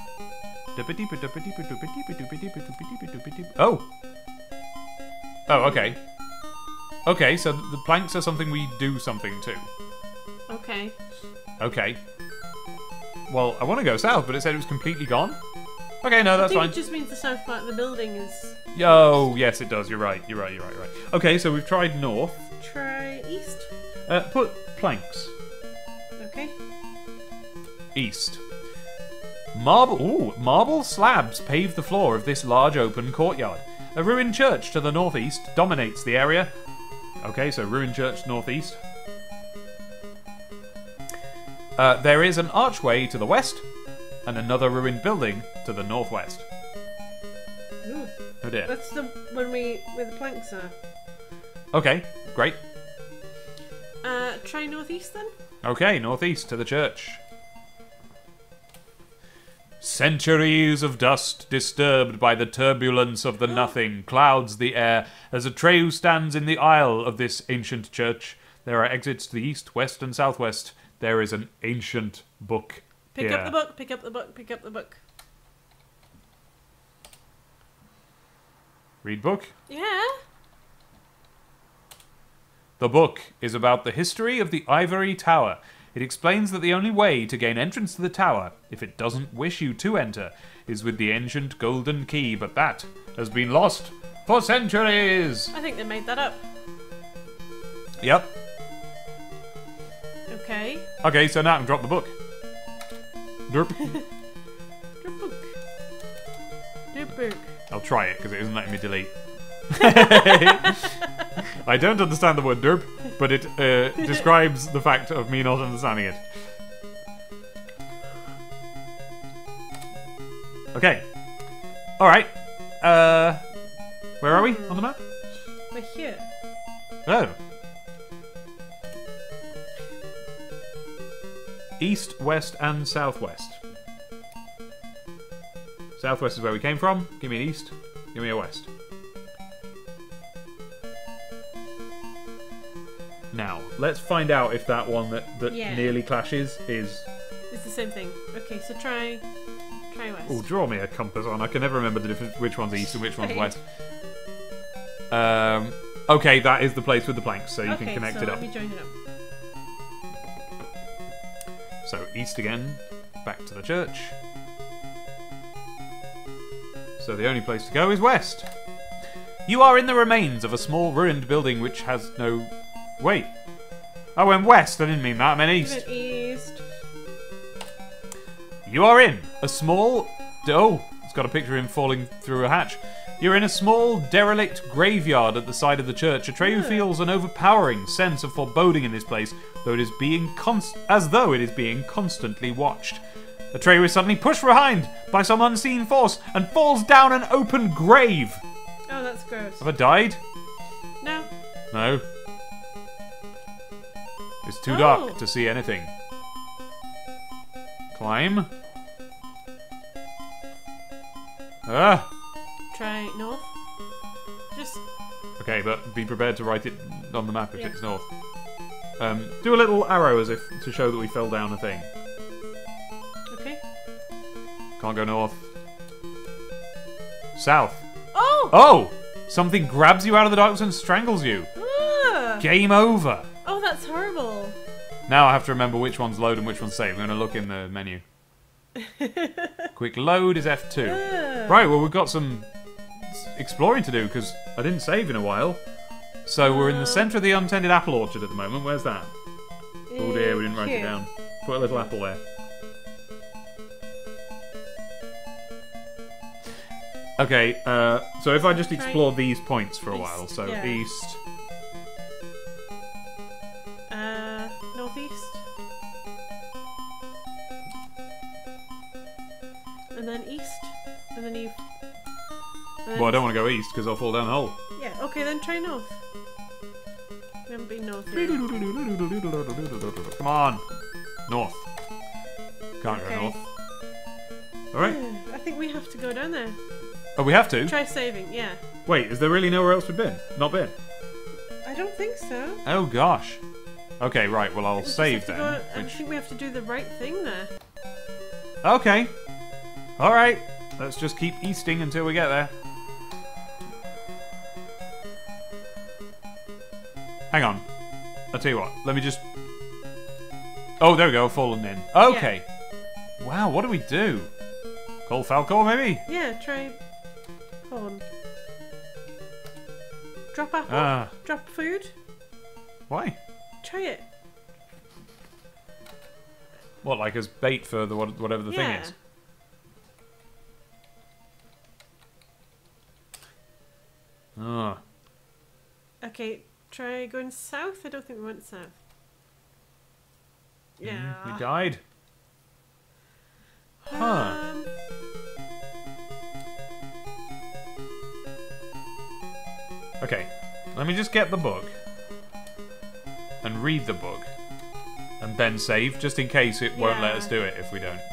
Oh. Oh, okay. Okay, so the planks are something we do something to. Okay. Okay. Well, I want to go south, but it said it was completely gone. Okay, no, I that's think fine. it just means the south part of the building is. Oh, yes, it does. You're right. You're right. Okay, so we've tried north. Try east. Put planks. Okay. East. Marble slabs pave the floor of this large open courtyard. A ruined church to the northeast dominates the area. Okay, so ruined church northeast. There is an archway to the west, and another ruined building to the northwest. Ooh. Oh dear. That's the one where the planks are. Okay, great. Try northeast then. Okay, northeast to the church. Centuries of dust, disturbed by the turbulence of the nothing, clouds the air. As Atreus stands in the aisle of this ancient church, there are exits to the east, west, and southwest. There is an ancient book Pick here. up the book. Pick up the book. Pick up the book. Read book. Yeah. The book is about the history of the Ivory Tower. It explains that the only way to gain entrance to the tower, if it doesn't wish you to enter, is with the ancient golden key, but that has been lost for centuries. I think they made that up. Yep. Okay. Okay, so now I can drop the book. Derp. Your book. Your book. I'll try it because it isn't letting me delete. I don't understand the word derp, but it describes the fact of me not understanding it. Okay. Alright. Where are we on the map? We're here. Oh. East, west, and southwest. Southwest is where we came from. Give me an east. Give me a west. Now, let's find out if that one that Yeah. nearly clashes is... It's the same thing. Okay, so try west. Oh, draw me a compass on. I can never remember the difference, which one's east and which one's Same. west. Okay, that is the place with the planks, so you can connect so it up. let me join it up. So, east again, back to the church. So the only place to go is west. You are in the remains of a small ruined building which has no... Wait. I went west, I didn't mean that, I meant east. Even east. You are in a small... Oh, it's got a picture of him falling through a hatch. You're in a small, derelict graveyard at the side of the church. Atreyu feels an overpowering sense of foreboding in this place, though it is being as though it is being constantly watched. Atreyu is suddenly pushed behind by some unseen force and falls down an open grave. Oh, that's gross. Have I died? No. No. It's too dark to see anything. Climb. Ah. Try north. Just. Okay, but be prepared to write it on the map if it's north. Do a little arrow as if to show that we fell down a thing. Okay. Can't go north. South. Oh! Oh! Something grabs you out of the darkness and strangles you. Ah! Game over. Oh, that's horrible. Now I have to remember which one's load and which one's save. I'm going to look in the menu. Quick load is F2. Right, well, we've got some exploring to do because I didn't save in a while. So we're in the centre of the untended apple orchard at the moment. Where's that? Oh dear, we didn't write it down. Put a little apple there. Okay, so if I just explore these points for a while. So east. Northeast. And then east. And then you... Well, I don't want to go east because I'll fall down the hole. Yeah, okay, then try north. We haven't been north yet. Come on. North. Can't go north. Alright. I think we have to go down there. Oh, we have to? Try saving, yeah. Wait, is there really nowhere else we've been? Not been? I don't think so. Oh, gosh. Okay, right, well, I'll We just save have to then. go- I think we have to do the right thing there. Okay. Alright. Let's just keep easting until we get there. Hang on. I'll tell you what. Let me just... Oh, there we go. Fallen in. Okay. Yeah. Wow, what do we do? Call Falcor, maybe? Yeah, try... Corn. Drop apple? Drop food? Why? Try it. What, like as bait for the whatever the thing is? Oh. Okay, try going south. I don't think we went south. Yeah. We died. Huh. Okay, let me just get the book and read the book and then save, just in case it won't let us do it if we don't.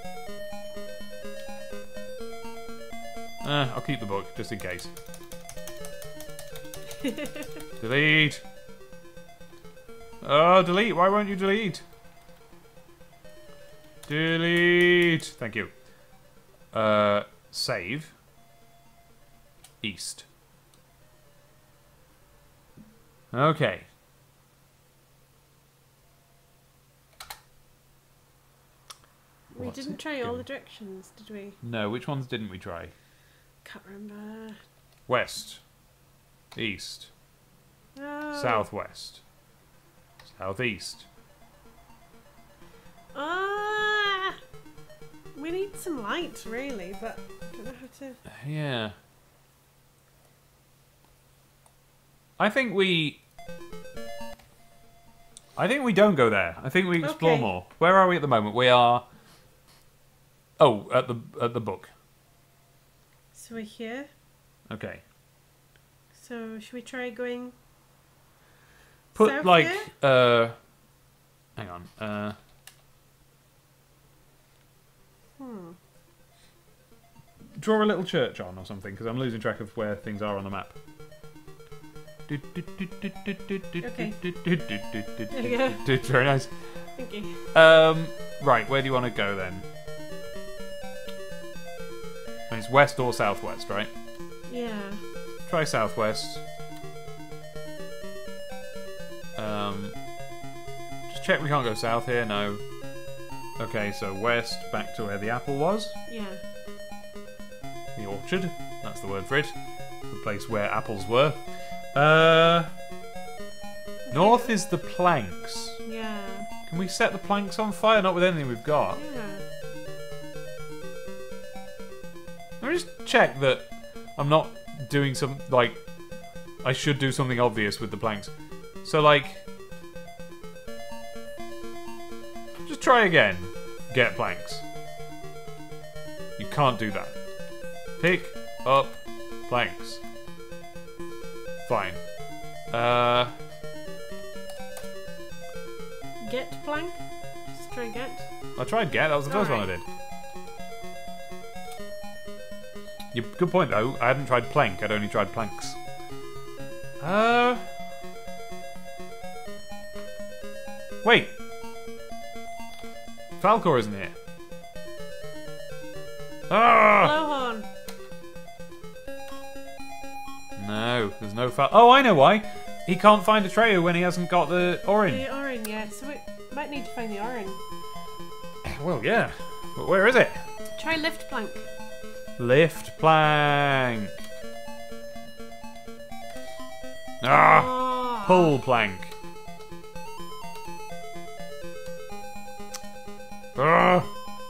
I'll keep the book, just in case. Delete. Oh, delete. Why won't you delete? Delete. Thank you. Save. East. Okay. We didn't try all the directions, did we? No, which ones didn't we try? Can't remember. West. East. Oh. Southwest. Southeast. We need some light, really, but I don't know how to... Yeah. I think we don't go there. I think we explore more. Where are we at the moment? We are... Oh, at the book. So we're here. Okay. So should we try going Put south like here? hang on. Draw a little church on or something, because I'm losing track of where things are on the map. Okay. There you go. Very nice. Thank you. Right, where do you want to go then? And it's west or southwest, right? Yeah. Try southwest. Just check we can't go south here, no. Okay, so west, back to where the apple was. Yeah. The orchard, that's the word for it. The place where apples were. North is the planks. Yeah. Can we set the planks on fire? Not with anything we've got. Yeah. Let me just check that I'm not doing some, like, I should do something obvious with the planks. So, like, just try again. Get planks. You can't do that. Pick up planks. Fine. Get plank? Just try get. I tried get, that was the first one I did. Good point though, I hadn't tried plank, I'd only tried planks. Wait! Falcor isn't here. Ah! Blowhorn. No, there's no Oh, I know why! He can't find Atreyu when he hasn't got the orange. The orange, yeah. So we might need to find the orange. Well, yeah. But where is it? Try lift plank. Lift plank. Ah! Oh. Pull plank. Ah!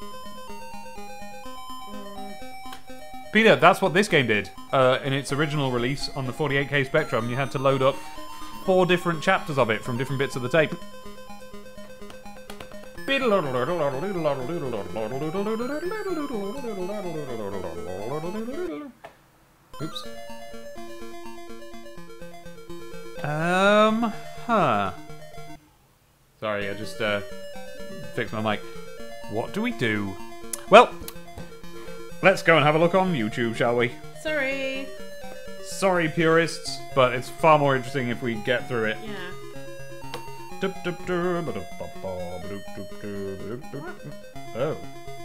Peter, that's what this game did. In its original release on the 48K Spectrum, you had to load up 4 different chapters of it from different bits of the tape. Oops. Huh. Sorry, I just fixed my mic. What do we do? Well, let's go and have a look on YouTube, shall we? Sorry. Sorry, purists, but it's far more interesting if we get through it. Yeah. Oh.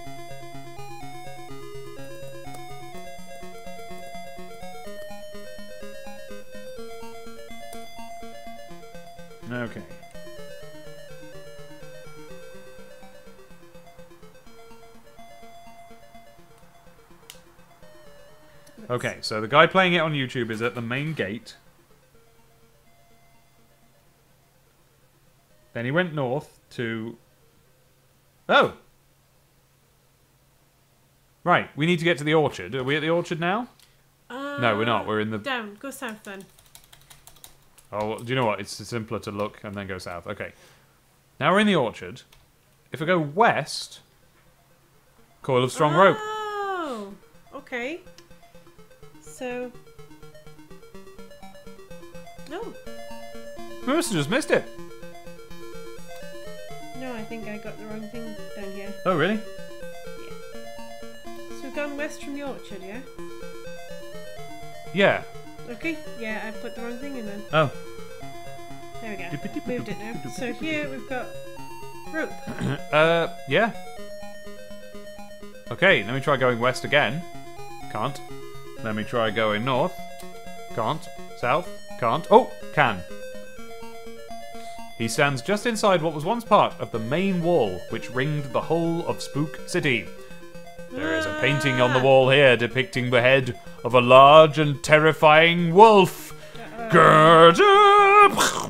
Okay. Okay, so the guy playing it on YouTube is at the main gate. Then he went north to... Oh! Right, we need to get to the orchard. Are we at the orchard now? No, we're not. We're in the... Down. Go south then. Oh, do you know what? It's simpler to look and then go south. Okay. Now we're in the orchard. If we go west... Coil of strong rope. Oh! Okay. So... No. We must have just missed it. No, I think I got the wrong thing down here. Oh, really? So we've gone west from the orchard, yeah? Yeah. Okay, yeah, I put the wrong thing in then. Oh. There we go. Moved it now. So here we've got rope. Yeah. Okay, let me try going west again. Can't. Let me try going north. Can't. South. Can't. Oh, can. He stands just inside what was once part of the main wall, which ringed the whole of Spook City. There is a painting on the wall here depicting the head of a large and terrifying wolf. Gird up!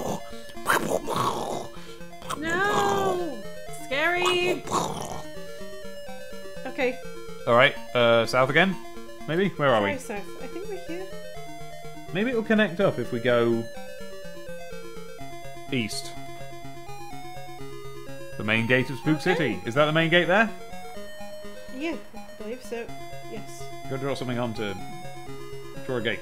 No! Scary! Okay. Alright, south again? Maybe? Where are we? Try south. I think we're here. Maybe it'll connect up if we go... east. The main gate of Spook Okay. City. Is that the main gate there? Yeah, I believe so. Yes. Go draw something on to draw a gate.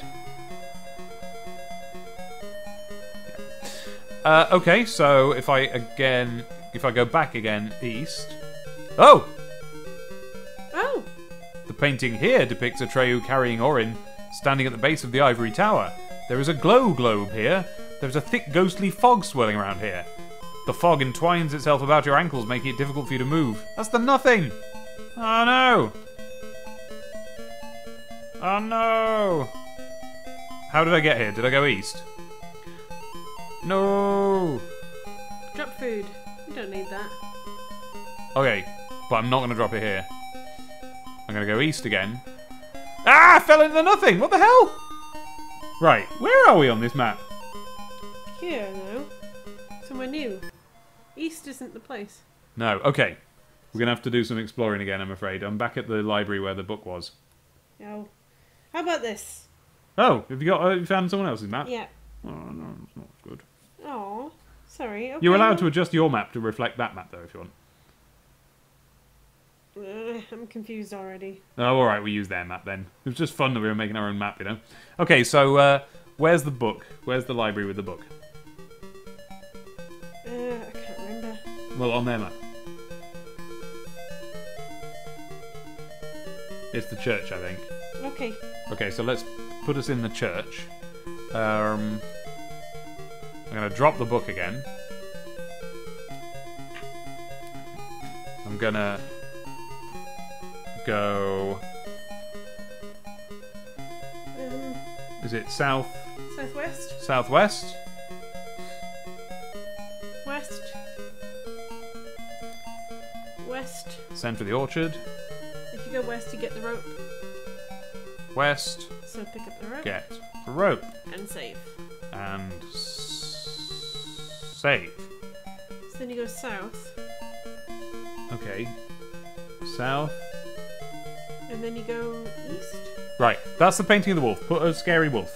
Okay, so if I go back again east. Oh! Oh! The painting here depicts Atreyu carrying Orin, standing at the base of the ivory tower. There is a glow globe here. There's a thick ghostly fog swirling around here. The fog entwines itself about your ankles, making it difficult for you to move. That's the nothing! Oh no! Oh no! How did I get here? Did I go east? No! Drop food. You don't need that. Okay, but I'm not going to drop it here. I'm going to go east again. Ah! I fell into nothing! What the hell? Right, where are we on this map? Here, now. Somewhere new. East isn't the place. No, okay. We're going to have to do some exploring again, I'm afraid. I'm back at the library where the book was. Oh. How about this? Oh, have you found someone else's map? Yeah. Oh, no, it's not good. Oh, sorry. Okay, You're allowed to adjust your map to reflect that map, though, if you want. I'm confused already. Oh, alright, we use their map then. It was just fun that we were making our own map, you know? Okay, so, where's the book? Where's the library with the book? I can't remember. Well, on their map. It's the church, I think. Okay. Okay, so let's put us in the church. I'm going to drop the book again. I'm going to go... Is it south? Southwest? Southwest? West? West. Centre of the orchard. If you go west, you get the rope. West. So pick up the rope. Get the rope. And save. And save. So then you go south. Okay. South. And then you go east. Right, that's the painting of the wolf. Put a scary wolf.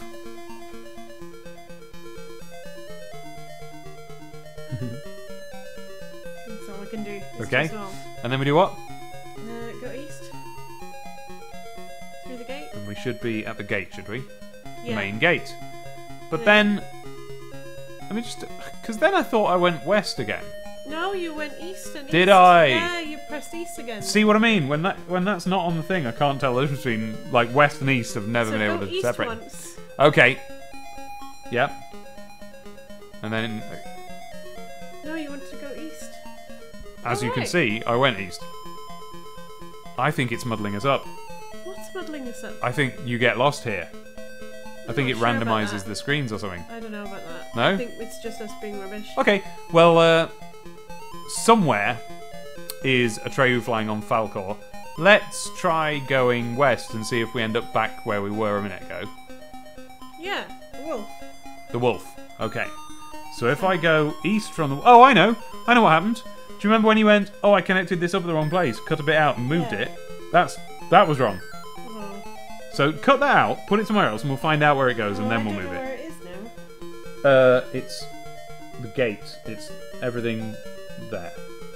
That's all I can do. It's Okay. too small. And then we do what? Go east. Through the gate. And we should be at the gate, should we? The Yeah. main gate. But Yeah. then... Let me just... Because then I thought I went west again. No, you went east and Did east. I? Yeah, you pressed east again. See what I mean? When that's not on the thing, I can't tell the difference between, like, west and east. I've never so been able go to east separate. once. Okay. Yep. And then, No, you want to go east. as you can Alright. see, I went east. I think it's muddling us up. What's muddling us up? I think you get lost here. I think it not sure about randomizes that. the screens or something. I don't know about that. No? I think it's just us being rubbish. Okay, well, somewhere is Atreyu flying on Falkor. Let's try going west and see if we end up back where we were a minute ago. Yeah, a wolf. The wolf. Okay. So if I go east from the... Oh, I know! I know what happened. Do you remember when you went, oh, I connected this up at the wrong place, cut a bit out and moved Yeah. it? That was wrong. Oh. So cut that out, put it somewhere else, and we'll find out where it goes, and then I we'll don't move know it. where it is now. It's the gate. It's everything there.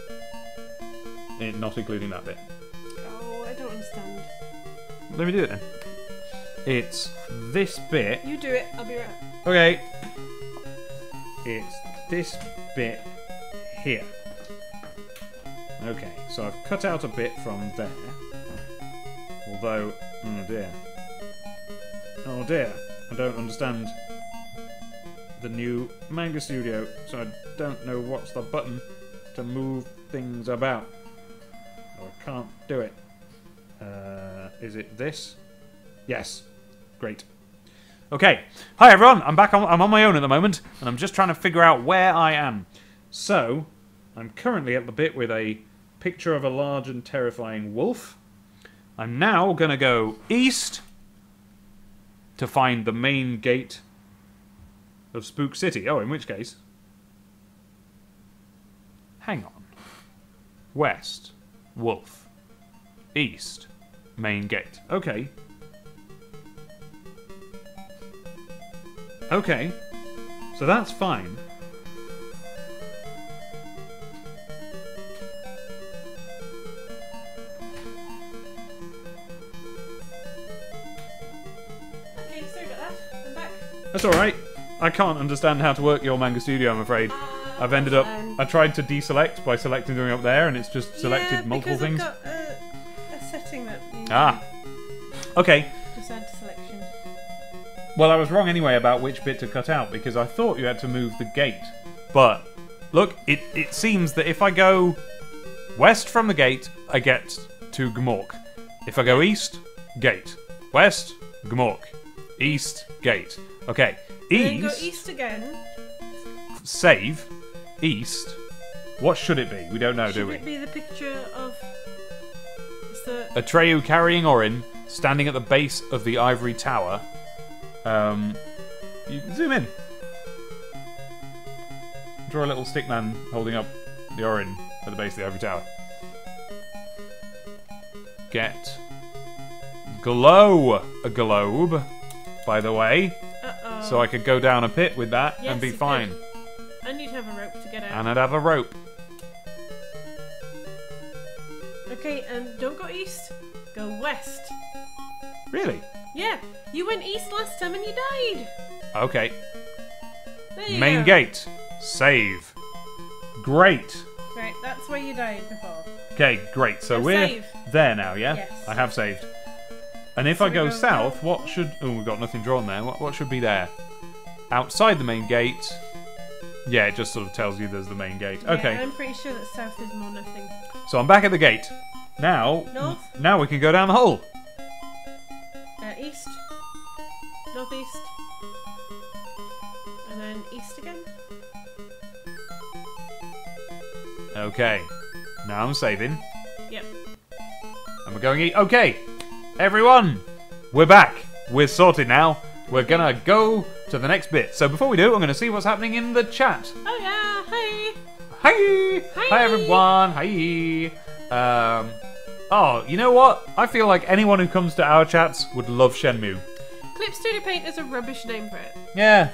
Not including that bit. Oh, I don't understand. Let me do it then. It's this bit. You do it, I'll be right. Okay. It's this bit here. Okay, so I've cut out a bit from there. Although, oh dear. Oh dear. I don't understand the new Manga Studio, so I don't know what's the button to move things about. Oh, I can't do it. Is it this? Yes. Great. Okay. Hi everyone. I'm on my own at the moment, and I'm just trying to figure out where I am. So, I'm currently at the bit with a picture of a large and terrifying wolf. I'm now going to go east to find the main gate of Spook City. Oh, in which case... Hang on. West. Wolf. East. Main gate. Okay. Okay. So that's fine. That's alright. I can't understand how to work your Manga Studio, I'm afraid. I've ended up... I tried to deselect by selecting something up there, and it's just selected multiple things. I've got a setting that... Okay. Just add to selection. Well, I was wrong anyway about which bit to cut out, because I thought you had to move the gate. But, look, it seems that if I go west from the gate, I get to Gmork. If I go east, gate. West, Gmork. East, gate. Okay. East... Then go east again. Save. East. What should it be? We don't know, do we? Should it be the picture of... Atreyu carrying Orin, standing at the base of the ivory tower. You zoom in. Draw a little stickman holding up the Orin at the base of the ivory tower. Get glow a globe, by the way. So I could go down a pit with that and be fine. Could. And you'd have a rope to get out. And I'd have a rope. Okay, and don't go east. Go west. Really? Yeah, you went east last time and you died. Okay. There you Main go. gate. Save. Great. Right, that's where you died before. Okay, great. So Now we're save. there now, yeah? Yes. I have saved. And if So I we go go south, down. what should... Oh, we've got nothing drawn there. What should be there? Outside the main gate. Yeah, it just sort of tells you there's the main gate. Yeah, Okay. I'm pretty sure that south is more nothing. So I'm back at the gate. Now... North. Now we can go down the hole. East. Northeast. And then east again. Okay. Now I'm saving. Yep. And we're going... Okay. Everyone. We're back. We're sorted now. We're gonna go to the next bit. So before we do, I'm gonna see what's happening in the chat. Oh yeah, hey! Hi! Hi! Hi everyone! Hi! Oh, you know what? I feel like anyone who comes to our chats would love Shenmue. Clip Studio Paint is a rubbish name for it. Yeah.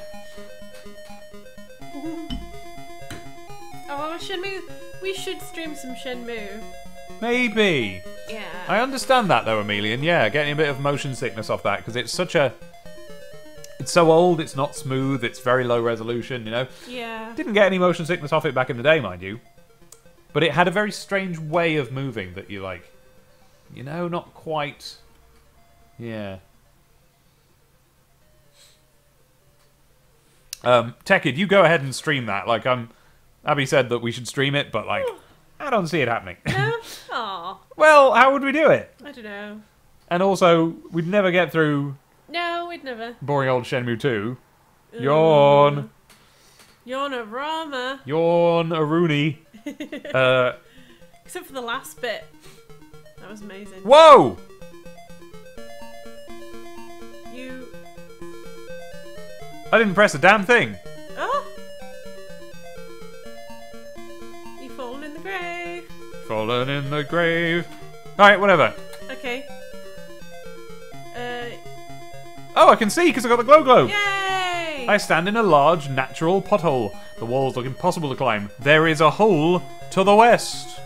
Oh, Shenmue. We should stream some Shenmue. Maybe. Yeah. I understand that though, Emelian. Yeah, getting a bit of motion sickness off that because it's such a... It's so old, it's not smooth, it's very low resolution, you know? Yeah. Didn't get any motion sickness off it back in the day, mind you. But it had a very strange way of moving that you like... You know, not quite... Yeah. Tekid, you go ahead and stream that. Like, Abby said that we should stream it, but like, I don't see it happening. No? Aw. Well, how would we do it? I don't know. And also, we'd never get through No, we'd never. boring old Shenmue 2. Yawn. Yawn-a-rama. Yawn a Rooney. Except for the last bit. That was amazing. Whoa! You... I didn't press a damn thing. Oh! You've fallen in the grave. Fallen in the grave. Alright, whatever. Okay. Oh, I can see because I got the glow globe. Yay! I stand in a large natural pothole. The walls look impossible to climb. There is a hole to the west.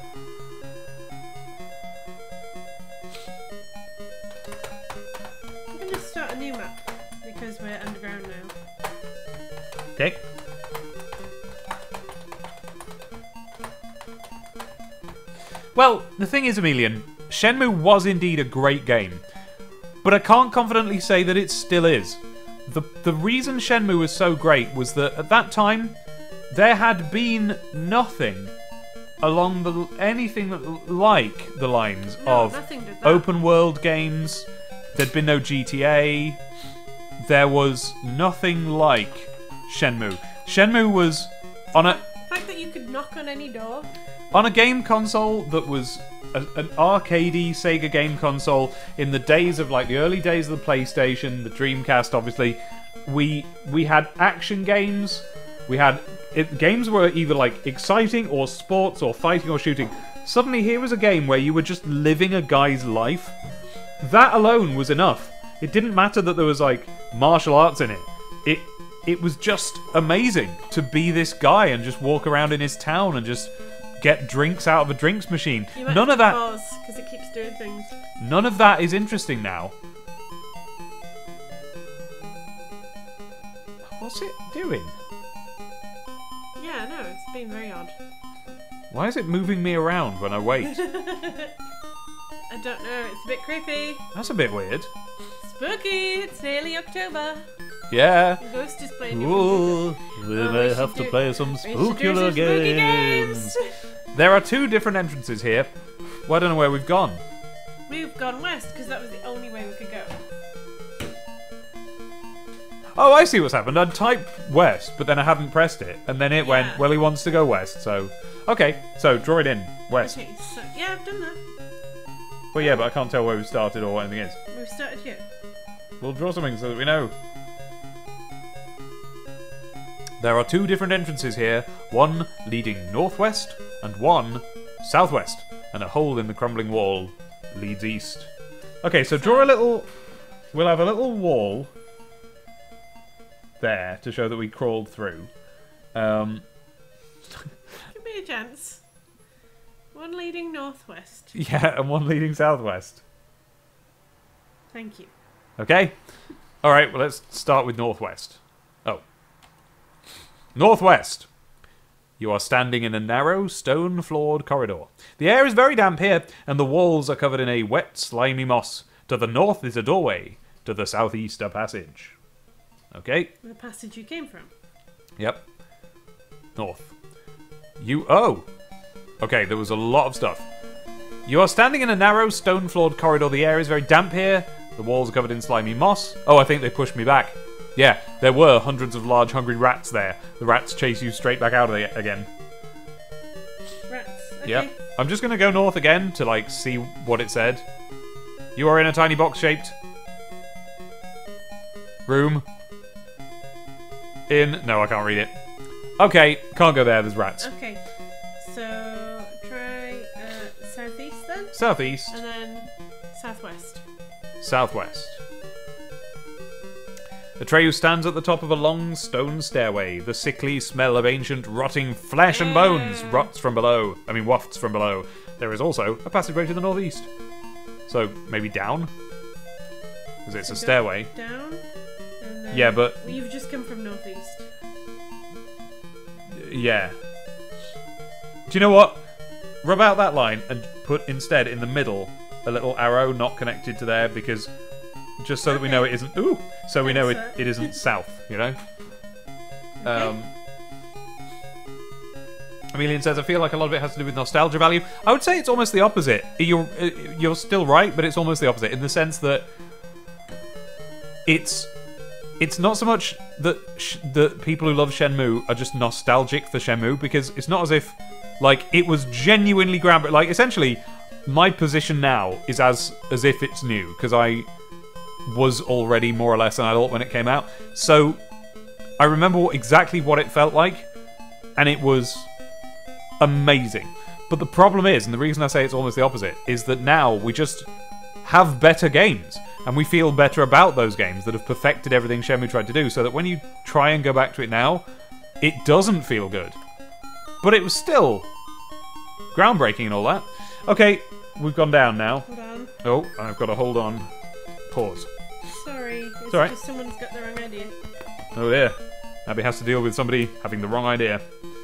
I'm going to start a new map because we're underground now. Okay. Well, the thing is, Emelian, Shenmue was indeed a great game, but I can't confidently say that it still is. The reason Shenmue was so great was that at that time, there had been nothing along anything like the lines of nothing did that. open world games. There'd been no GTA. There was nothing like Shenmue. Shenmue was on a The fact that you could knock on any door. on a game console that was an arcadey Sega game console in the days of like the early days of the PlayStation, the Dreamcast. Obviously, we had action games. We had games were either like exciting or sports or fighting or shooting. Suddenly, here was a game where you were just living a guy's life. That alone was enough. It didn't matter that there was like martial arts in it. It was just amazing to be this guy and just walk around in his town and just get drinks out of a drinks machine. You might None have of to that. pause because it keeps doing things. None of that is interesting now. What's it doing? Yeah, no, it's been very odd. Why is it moving me around when I wait? I don't know, it's a bit creepy. That's a bit weird. Spooky, it's nearly October. Yeah. The ghost is playing your Ooh, computer. we Oh, may we have should to do- play some We should do spookular some spooky games. games. There are 2 different entrances here. Well, I don't know where we've gone. We've gone west because that was the only way we could go. Oh, I see what's happened. I'd typed west, but then I hadn't pressed it. And then it went, Yeah. well, he wants to go west, so... Okay, so draw it in. West. Okay, so yeah, I've done that. Well, yeah, but I can't tell where we started or what anything is. We've started here. We'll draw something so that we know. There are 2 different entrances here. One leading northwest and one southwest. And a hole in the crumbling wall leads east. Okay, so draw a little... We'll have a little wall there to show that we crawled through. Give me a chance. One leading northwest. Yeah, and one leading southwest. Thank you. Okay? Alright, well, let's start with northwest. Oh. Northwest. You are standing in a narrow, stone-floored corridor. The air is very damp here, and the walls are covered in a wet, slimy moss. To the north is a doorway. To the southeast, a passage. Okay? The passage you came from. Yep. North. Oh! Okay, there was a lot of stuff. You are standing in a narrow, stone-floored corridor. The air is very damp here. The walls are covered in slimy moss. Oh, I think they pushed me back. Yeah, there were hundreds of large, hungry rats there. The rats chase you straight back out of it again. Rats. Okay. Yep. I'm just going to go north again to, like, see what it said. You are in a tiny box-shaped room. No, I can't read it. Okay, can't go there, there's rats. Okay. So try southeast then, Southeast, and then southwest. southwest. Atreyu stands at the top of a long stone stairway. The sickly smell of ancient rotting flesh and bones wafts from below. There is also a passageway to the northeast. So, maybe down? Because it's So a go stairway. Down. And then, Yeah, but... well, you've just come from northeast. Yeah. Do you know what? Rub out that line and put instead in the middle a little arrow not connected to there because just so that we know it isn't. Ooh, so we know Thanks, it isn't south. You know. Aemilian says, I feel like a lot of it has to do with nostalgia value. I would say it's almost the opposite. You're still right, but it's almost the opposite in the sense that it's not so much that that people who love Shenmue are just nostalgic for Shenmue, because it's not as if like it was genuinely groundbreaking. Like essentially, my position now is as if it's new because I was already more or less an adult when it came out. So I remember exactly what it felt like, and it was amazing. But the problem is, and the reason I say it's almost the opposite, is that now we just have better games, and we feel better about those games that have perfected everything Shenmue tried to do, so that when you try and go back to it now, it doesn't feel good. But it was still groundbreaking and all that. Okay, we've gone down now. Hold on. Oh, I've got to hold on. Pause. Sorry. It's alright. because someone's got the wrong idea. Oh dear. Abby has to deal with somebody having the wrong idea.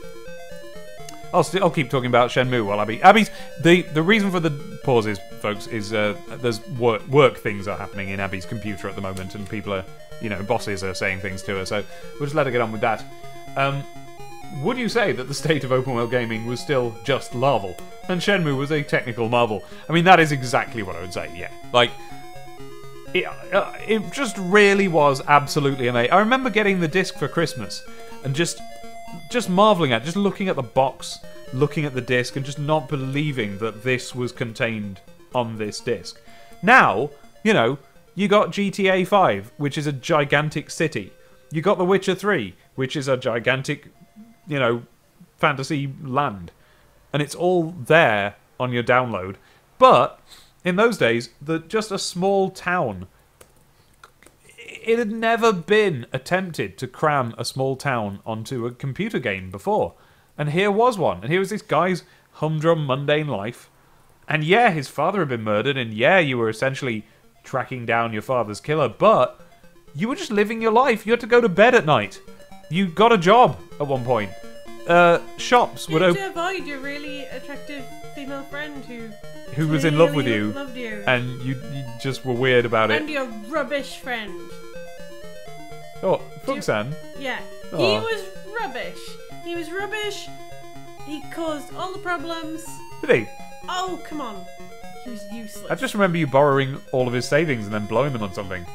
I'll keep talking about Shenmue while Abby's the reason for the pauses, folks, is there's work things are happening in Abby's computer at the moment, and people are, bosses are saying things to her, so we'll just let her get on with that. Would you say that the state of open world gaming was still just larval, and Shenmue was a technical marvel? I mean, that is exactly what I would say. Yeah, like it just really was absolutely amazing. I remember getting the disc for Christmas and just marveling at, just looking at the box, looking at the disc, and just not believing that this was contained on this disc. Now, you got GTA 5, which is a gigantic city. You got The Witcher 3, which is a gigantic, fantasy land. And it's all there on your download. But in those days, just a small town. It had never been attempted to cram a small town onto a computer game before. And here was one. And here was this guy's humdrum, mundane life. And yeah, his father had been murdered. And yeah, you were essentially tracking down your father's killer. But You were just living your life. You had to go to bed at night. You got a job at one point. Shops would You had open. to avoid your really attractive female friend Who was in love with clearly you, loved you. and you just were weird about And it. your rubbish friend. Oh, Fuxan. Yeah. He Aw. was rubbish. He was rubbish. He caused all the problems. Did he? Oh, come on. He was useless. I just remember you borrowing all of his savings and then blowing them on something.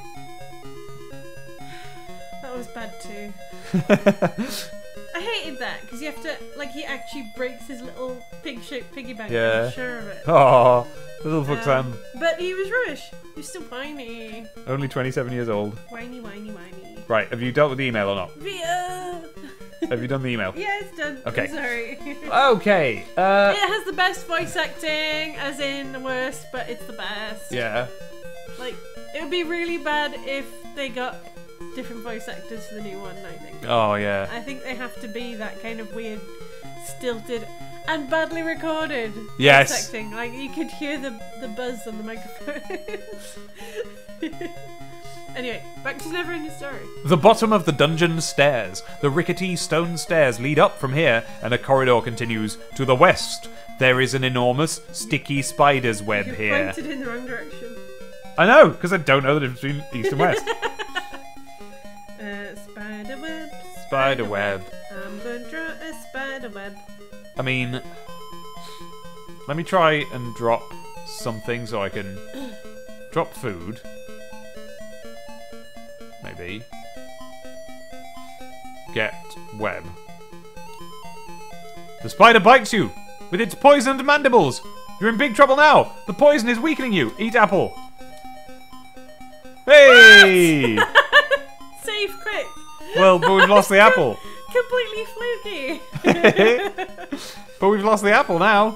That was bad too. I hated that because you have to, like, he actually breaks his little pig-shaped piggy bank. Yeah. I'm sure of it. Oh, little Fuxan. But he was rubbish. He was still whiny. Only 27 years old. Whiny, whiny, whiny. Right, have you dealt with the email or not? Via. Have you done the email? Yeah, it's done. Okay. I'm sorry. Okay. It has the best voice acting, as in the worst, but it's the best. Yeah. Like, it would be really bad if they got different voice actors for the new one, I think. Oh, yeah. I think they have to be that kind of weird, stilted, and badly recorded Yes. voice acting. Like, you could hear the buzz on the microphone. Anyway, back to Neverending Story. The bottom of the dungeon stairs. The rickety stone stairs lead up from here, and a corridor continues to the west. There is an enormous, sticky spider's web You here. pointed in the wrong direction. I know, because I don't know the difference between east and west. Spider web. Spider web. I'm going to draw a spider web. I mean, let me try and drop something so I can drop food. Maybe. Get web. The spider bites you with its poisoned mandibles. You're in big trouble now. The poison is weakening you. Eat apple. Hey! Save quick. Well, but we've lost the apple. Completely fluky. But we've lost the apple now.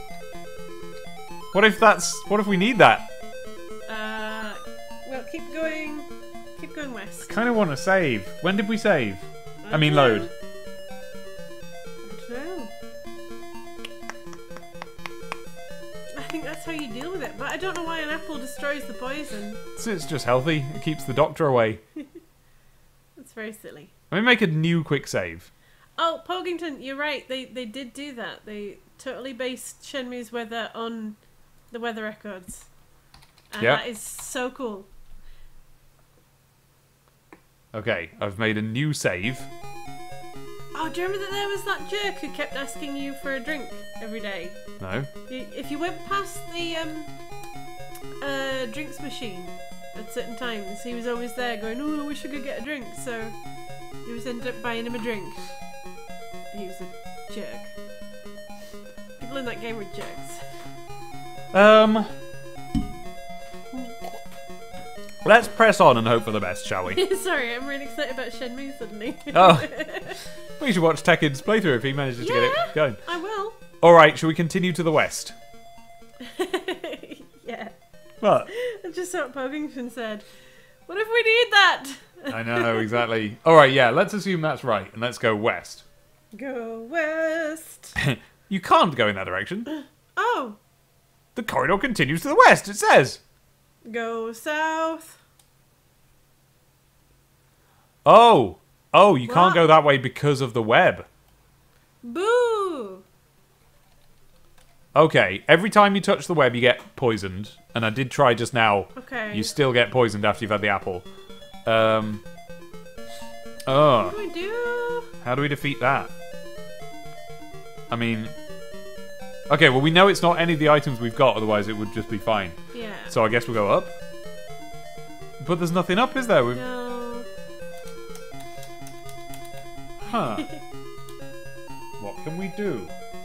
What if we need that? Well, keep going west. Kind of want to save. When did we save? I mean don't load. know. I don't know. I think that's how you deal with it, but I don't know why an apple destroys the poison. It's just healthy. It keeps the doctor away. That's very silly. Let me make a new quick save. Oh, Pogington, you're right. They did do that. They totally based Shenmue's weather on the weather records. And Yeah. that is so cool. Okay, I've made a new save. Oh, do you remember that there was that jerk who kept asking you for a drink every day? No? If you went past the drinks machine at certain times, he was always there going, "Oh, I wish I could get a drink." So you always ended up buying him a drink. He was a jerk. People in that game were jerks. Let's press on and hope for the best, shall we? Sorry, I'm really excited about Shenmue suddenly. Oh. We should watch Tekken's playthrough if he manages to get it Yeah. going. I will. Alright, shall we continue to the west? Yeah. What? That's just what Pogington said. What if we need that? I know, exactly. Alright, yeah, let's assume that's right, and let's go west. Go west. You can't go in that direction. Oh, The corridor continues to the west, it says. go south. Oh, you can't What? go that way because of the web. Boo! Okay, every time you touch the web, you get poisoned. And I did try just now. Okay. You still get poisoned after you've had the apple. What do we do? How do we defeat that? I mean... Okay, well, we know it's not any of the items we've got, otherwise it would just be fine. Yeah. So I guess we'll go up. But there's nothing up, is there? No. Huh. What can we do?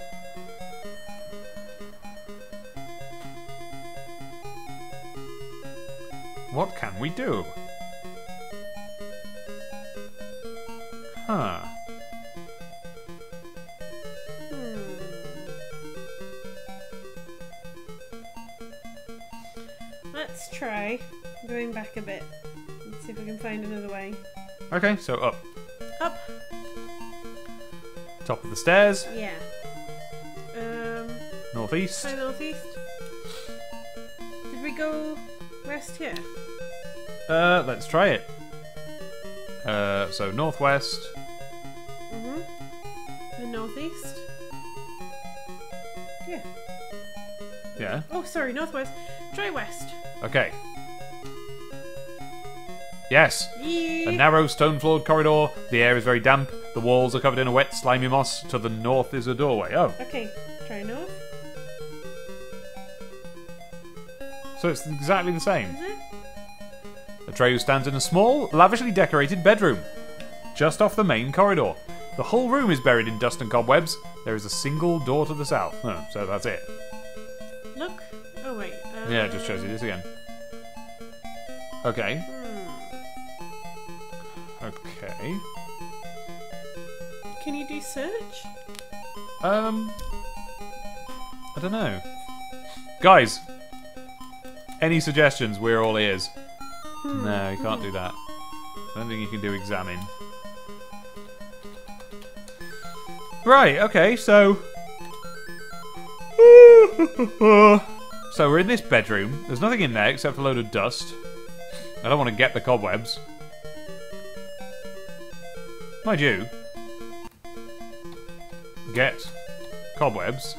What can we do? Huh. Let's try going back a bit. Let's see if we can find another way. Okay, so up. Up. Top of the stairs. Yeah. Northeast. Try northeast. Did we go west here? Let's try it. So northwest. The northeast. Yeah. Yeah. Oh, sorry, northwest. Try west. Okay. Yes. Yeah. A narrow stone-floored corridor. The air is very damp. The walls are covered in a wet, slimy moss. To the north is a doorway. Oh. Okay, try north. So it's exactly the same. Is it? Atreyu stands in a small, lavishly decorated bedroom, just off the main corridor. The whole room is buried in dust and cobwebs. There is a single door to the south. Oh, so that's it. Look. Oh, wait. Yeah, it just shows you this again. Okay. Okay. Can you do search? I don't know. Guys, any suggestions? We're all ears. No, you can't do that. I don't think you can do examine. Right, okay, so... So we're in this bedroom. There's nothing in there except a load of dust. I don't want to get the cobwebs. Mind you, get cobwebs.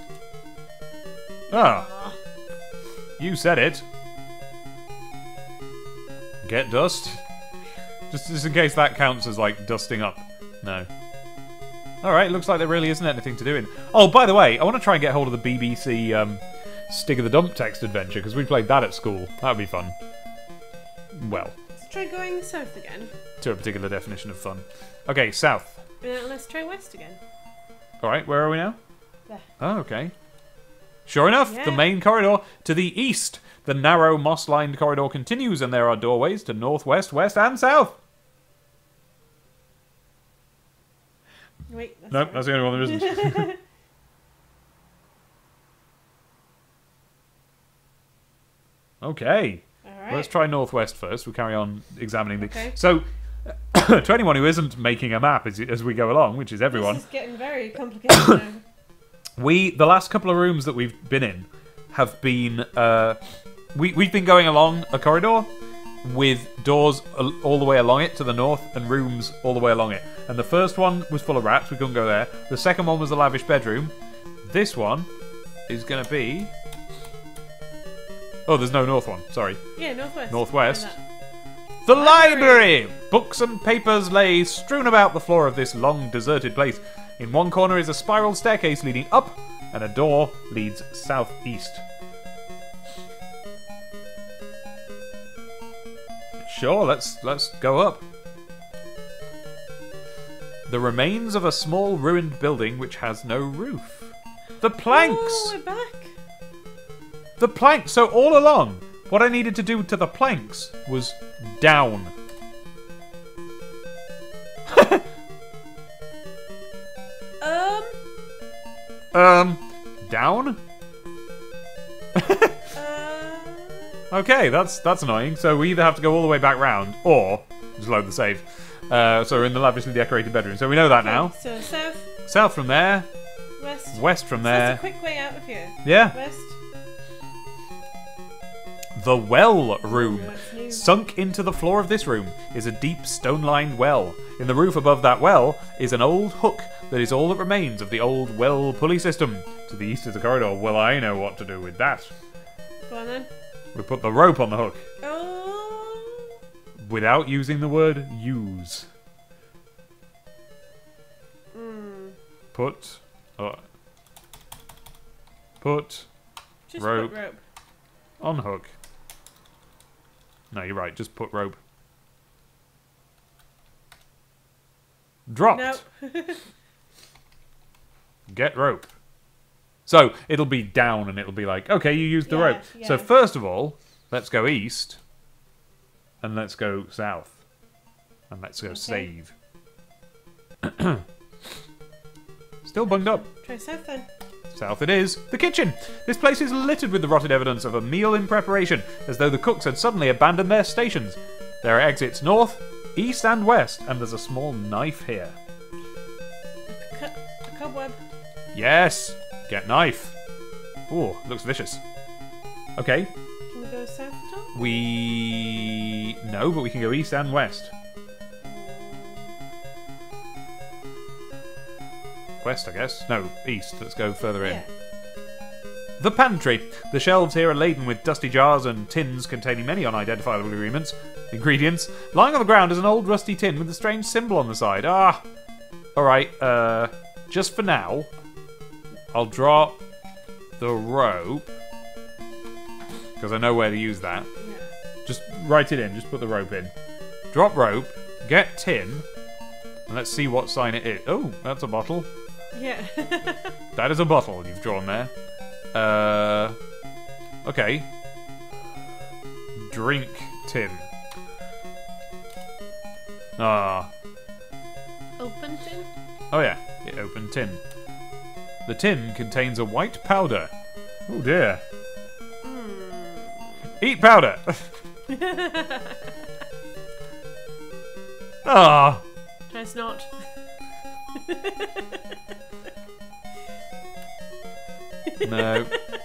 Ah, you said it. Get dust. Just in case that counts as like dusting up. No. Alright, looks like there really isn't anything to do in. Oh, by the way, I want to try and get hold of the BBC Stig of the Dump text adventure, because we played that at school. That would be fun. Well. Let's try going south again. To a particular definition of fun. Okay, south. Let's try west again. Alright, where are we now? There. Oh, okay. Sure enough, the Yeah. main corridor to the east. The narrow, moss-lined corridor continues, and there are doorways to north, west, west, and south. Wait, that's Nope, right. that's the only one there isn't. Okay. Alright. Let's try northwest first. We'll carry on examining the... Okay. So, to anyone who isn't making a map as we go along, which is everyone, This is getting very complicated now. the last couple of rooms that we've been in have been... We've been going along a corridor with doors all the way along it to the north and rooms all the way along it. And the first one was full of rats. We couldn't go there. The second one was the lavish bedroom. This one is going to be... Oh, there's no north one. Sorry. Yeah, northwest. Northwest. Try that. The library! Books and papers lay strewn about the floor of this long, deserted place. In one corner is a spiral staircase leading up, and a door leads southeast. Sure, let's go up. The remains of a small ruined building which has no roof. The planks! Oh, we're back. The planks! So all along, what I needed to do to the planks was down. Down? Okay, that's annoying. So we either have to go all the way back round, or just load the save. So we're in the lavishly decorated bedroom. So we know that now. So south, South from there, west. west from So there. that's a quick way out of here. Yeah. West. The well room. That's new. Sunk into the floor of this room is a deep stone-lined well. In the roof above that well is an old hook that is all that remains of the old well pulley system. To the east of the corridor. Well, I know what to do with that. Go on then. We put the rope on the hook Oh. without using the word use. Put Just rope put rope. on hook. No, you're right. Just put rope. Dropped. Nope. Get rope. So it'll be down and it'll be like, okay, you used the Yeah, rope. yeah. So first of all, let's go east. And let's go south. And let's go save. Still bunged up. Try south then. South it is. The kitchen. This place is littered with the rotted evidence of a meal in preparation, as though the cooks had suddenly abandoned their stations. There are exits north, east and west, and there's a small knife here. A cobweb. Yes! Get knife. Ooh, looks vicious. Okay. Can we go south at all? No, but we can go east and west. west, I guess. No, east. Let's go further in. Yeah. The pantry. The shelves here are laden with dusty jars and tins containing many unidentifiable ingredients. Lying on the ground is an old rusty tin with a strange symbol on the side. Ah! Alright, just for now, I'll drop the rope. Because I know where to use that. Yeah. Just write it in, just put the rope in. Drop rope, get tin, and let's see what sign it is. Oh, that's a bottle. Yeah. That is a bottle you've drawn there. Okay. Drink tin. Ah. Open tin? Oh yeah, open tin. The tin contains a white powder. Oh dear. Eat powder! Ah. Try snort. No.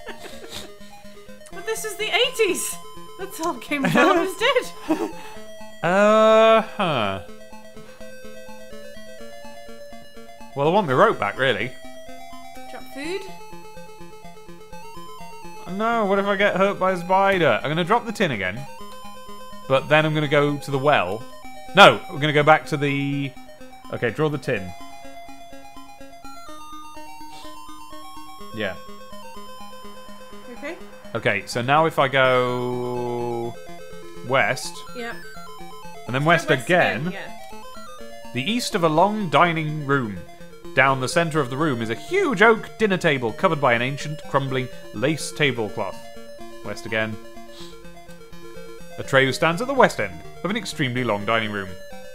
But this is the 80s! That's all Game Developers did! Huh. Well, I want my rope back, really. Drop food? No, what if I get hurt by a spider? I'm going to drop the tin again. But then I'm going to go to the well. No, we're going to go back to the... Okay, draw the tin. Yeah. Okay. Okay, so now if I go... west, Yeah. and then west again, Yeah. the east of a long dining room. Down the centre of the room is a huge oak dinner table covered by an ancient, crumbling lace tablecloth. West again. A tray stands at the west end of an extremely long dining room.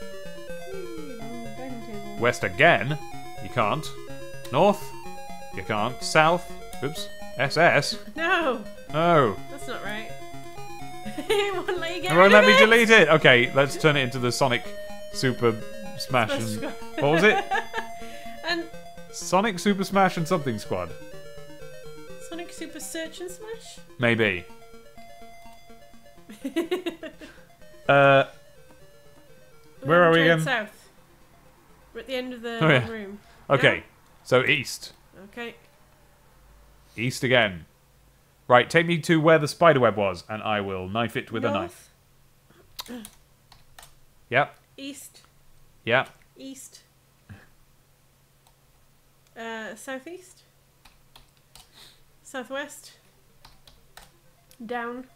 Dining table. West again. You can't. North. You can't. South. Oops. SS. No! No. That's not right. It won't let you get It won't rid let of me it. delete it. Okay, let's turn it into the Sonic Super Smash and... What was it? And Sonic Super Smash and something squad. Sonic Super Search and Smash? Maybe. Where are we again? South. We're at the end of the Oh, yeah. room. Okay, so east. Yeah? Okay. East again. Right, take me to where the spiderweb was, and I will knife it with a knife. North, Yep, east, yep. east. Southeast. Southwest. Down.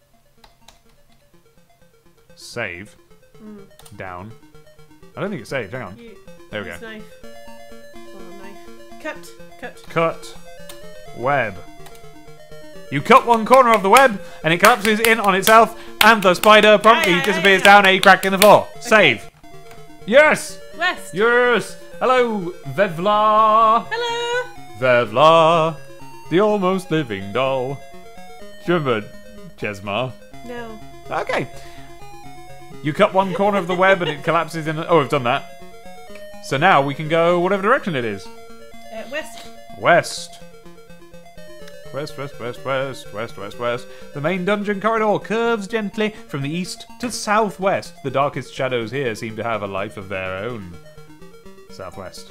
Save. Down. I don't think it's saved, hang on. There we use go. Knife. Oh, knife. Cut. Cut. Cut. Web. You cut one corner of the web, and it collapses in on itself, and the spider promptly disappears down a crack in the floor. Save. Yes! West. Yes! Hello, Vevla! Hello. Vevla, the almost living doll. Do you remember Chesma? No. Okay. You cut one corner of the web and it collapses in... Oh, we've done that. So now we can go whatever direction it is. West. West. West, west, west, west, west, west, west. The main dungeon corridor curves gently from the east to southwest. The darkest shadows here seem to have a life of their own. Southwest.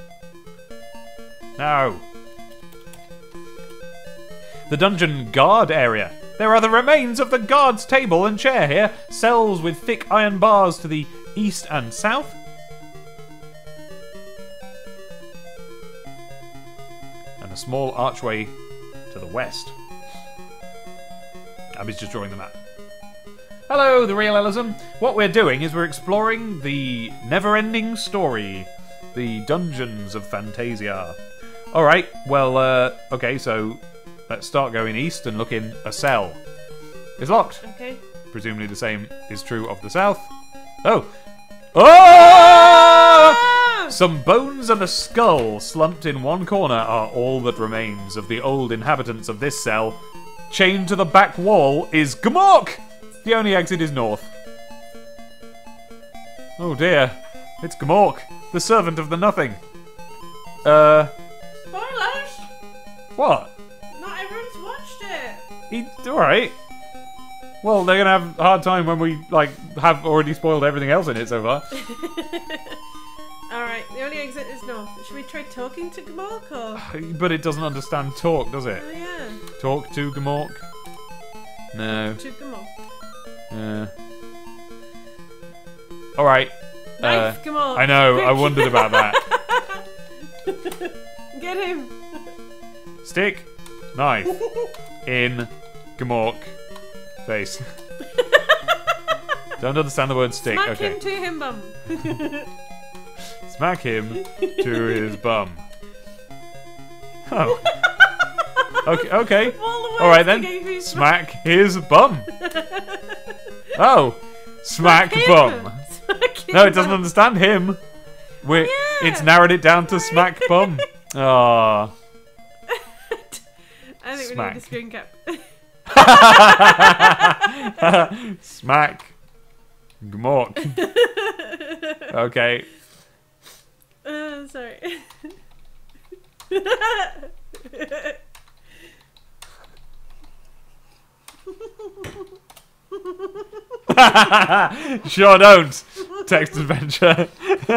No. The dungeon guard area. There are the remains of the guard's table and chair here. Cells with thick iron bars to the east and south. And a small archway to the west. Abby's just drawing the map. Hello, the real Ellison. What we're doing is we're exploring the never-ending story. The dungeons of Fantasia. Alright, well, okay, so let's start going east and look in a cell. It's locked. Okay. Presumably the same is true of the south. Oh! Oh! Some bones and a skull slumped in one corner are all that remains of the old inhabitants of this cell. Chained to the back wall is Gmork! The only exit is north. Oh dear. It's Gmork, the servant of the nothing. Spoilers! What? Not everyone's watched it. Alright. Well, they're gonna have a hard time when we, like, have already spoiled everything else in it so far. Alright, the only exit is north. Should we try talking to Gmork or? But it doesn't understand talk, does it? Oh yeah. Talk to Gmork? No. To Gmork. Alright. Knife Gmork. I know, Quick. I wondered about that. Get him. Stick, knife, in Gmork face. Don't understand the word stick. Smack Okay. him to him bum. Smack him to his bum. Oh. Okay. Okay. All right then. Smack his bum. Oh. Smack bum. No, it doesn't understand him. It's narrowed it down to smack bum. Ah. I think Smack. we need a screen cap. Smack. Gmork. Okay. Sorry. Sure don't. Text adventure.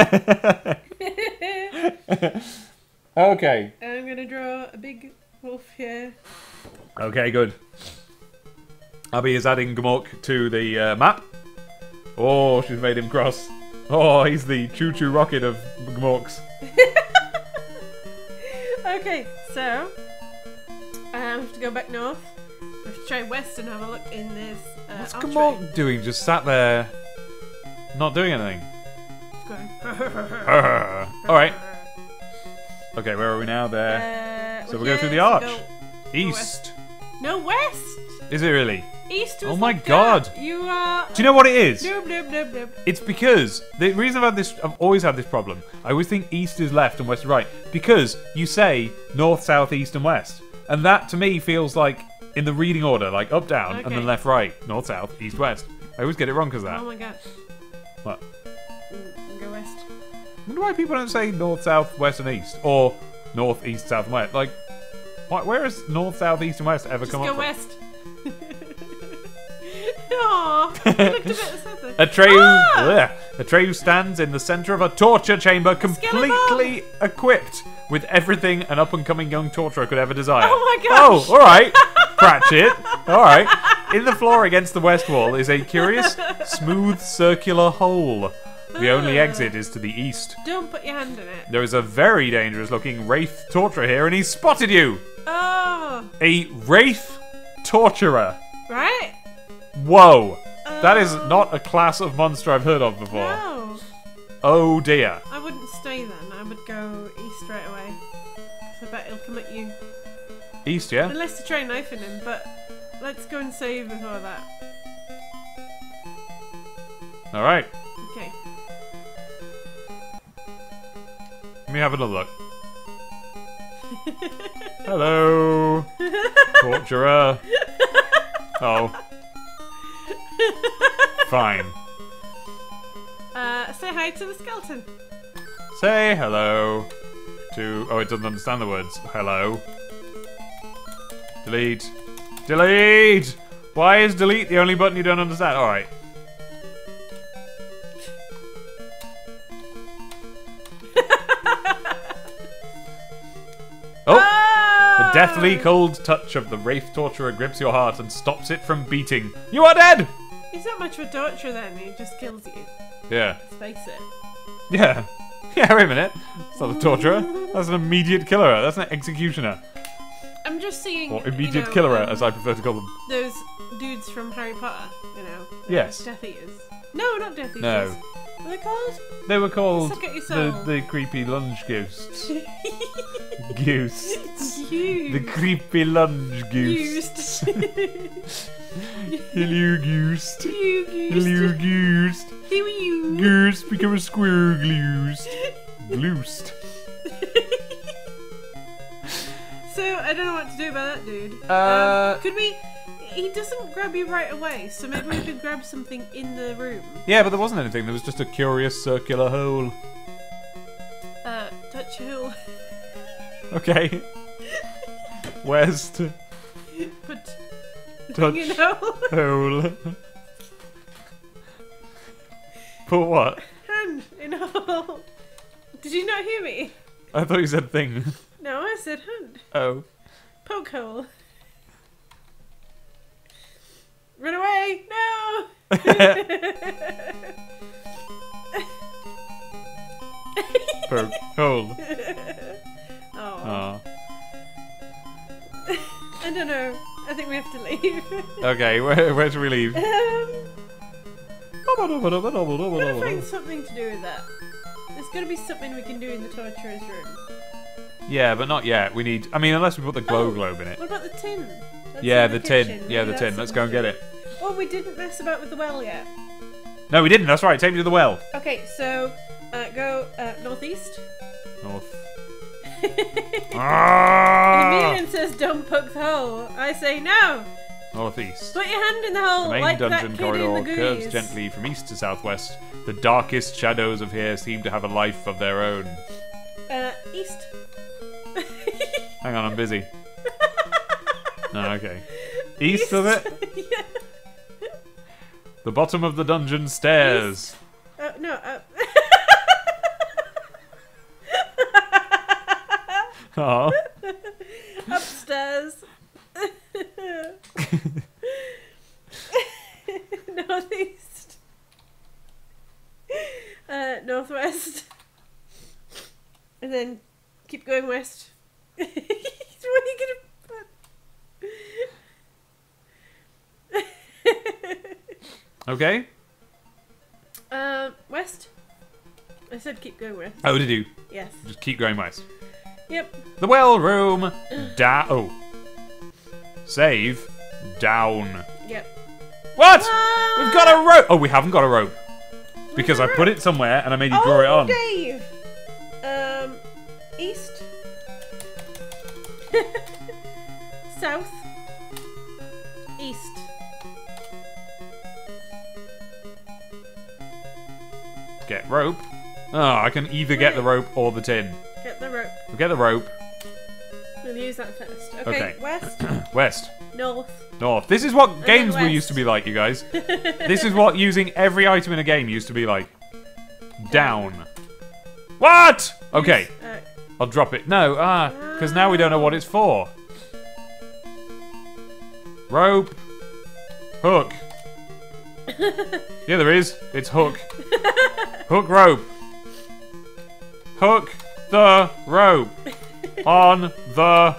Okay. I'm gonna draw a big wolf here. Okay, good. Abby is adding Gmork to the map. Oh, she's made him cross. Oh, he's the choo-choo rocket of Gmorks. Okay, so I have to go back north. We have to try west and have a look in this. What's archway. Gmork doing? Just sat there, not doing anything. Going. Alright. Okay, where are we now? There. So we'll go through the arch. East. No, west. Is it really? East was Oh my like God. that. You are. Do you know what it is? Nope, nope, nope, nope. It's because the reason I've always had this problem. I always think east is left and west is right because you say north, south, east, and west, and that to me feels like in the reading order, like up, down, and Okay. then left, right, north, south, east, west. I always get it wrong because of that. Oh my god. What? Go west. I wonder why people don't say north, south, west, and east, or north, east, south, and west. Like, where has north, south, east, and west ever Just come go up from? west. Aww, you looked a bit sad. Atreyu stands in the center of a torture chamber completely equipped with everything an up-and-coming young torturer could ever desire. Oh my gosh. Oh, alright. Cratchit. Alright. In the floor against the west wall is a curious, smooth, circular hole. The only exit is to the east. Don't put your hand in it. There is a very dangerous-looking wraith torturer here, and he's spotted you! Oh, A wraith torturer. right? Whoa. That is not a class of monster I've heard of before. No, Oh dear. I wouldn't stay then. I would go east right away. 'Cause I bet he'll come at you. East, yeah? Unless to try knifing him, but let's go and save before that. Alright. Okay. Let me have another look. Hello. Torturer. Oh. Fine. Say hi to the skeleton. Say hello to... Oh, it doesn't understand the words. Hello. Delete. Delete! Why is delete the only button you don't understand? Alright. Oh! The deathly cold touch of the wraith torturer grips your heart and stops it from beating. You are dead! He's not much of a torturer then. He just kills you. Yeah. Let's face it. Yeah. Yeah, wait a minute. That's not a torturer. That's an immediate killer. That's an executioner. I'm just seeing. Or immediate killer, as I prefer to call them. Those dudes from Harry Potter, you know. Yes. Death Eaters. No, not Death Eaters. No. What are they called? They were called Suck at your soul. the creepy lunge ghosts. Ghosts. You. The creepy lunge ghosts. Hello, ghost. Hello, ghost. Who are you? Ghost, become a square ghost. Gloosed. So, I don't know what to do about that dude. Could we... He doesn't grab you right away, so maybe we could grab something in the room. Yeah, but there wasn't anything. There was just a curious circular hole. Touch a hole. Okay. West. Put... Touch You know? hole. Put what? Hand in a hole. Did you not hear me? I thought you said thing. No, I said hunt. Oh. Poke hole. Run away! No! Poke hole. Oh. Aw. I don't know. I think we have to leave. Okay, where should we leave? I'm gonna find something to do with that. There's gotta be something we can do in the torturer's room. Yeah, but not yet. We need... I mean, unless we put the glow globe in it. What about the tin? That's Yeah, in the kitchen. tin. Maybe Yeah, the that's tin. Let's go and something get to it. do. Oh, we didn't mess about with the well yet. No, we didn't. That's right. Take me to the well. Okay, so go northeast. North. Ah! Emelian says don't poke the hole. I say no. Northeast. Put your hand in the hole The main like that dungeon kid in the corridor curves Goonies. gently from east to southwest. The darkest shadows of here seem to have a life of their own. East. Hang on, I'm busy. Oh, okay. East of it? Yeah. The bottom of the dungeon stairs. No. Oh. Upstairs. Northeast. Northwest. And then keep going west. What are you gonna put? Okay. West. I said keep going west. Oh, did you? Yes. Just keep going west. Yep. The well room. Oh. Save. Down. Yep. What? What? We've got a rope. Oh, we haven't got a rope. Because I Where's the put rope? it somewhere and I made you draw it on. Dave. East. South. East. Get rope. Oh, I can either get the rope or the tin. Get the rope. We'll get the rope. We'll use that first. Okay. Okay. West. West. North. North. This is what then games were west. used to be like, you guys. This is what using every item in a game used to be like. Down. What? Okay. Use, I'll drop it. No, because now we don't know what it's for. Rope. Hook. Yeah, there is. It's hook. Hook rope. Hook the rope. On the...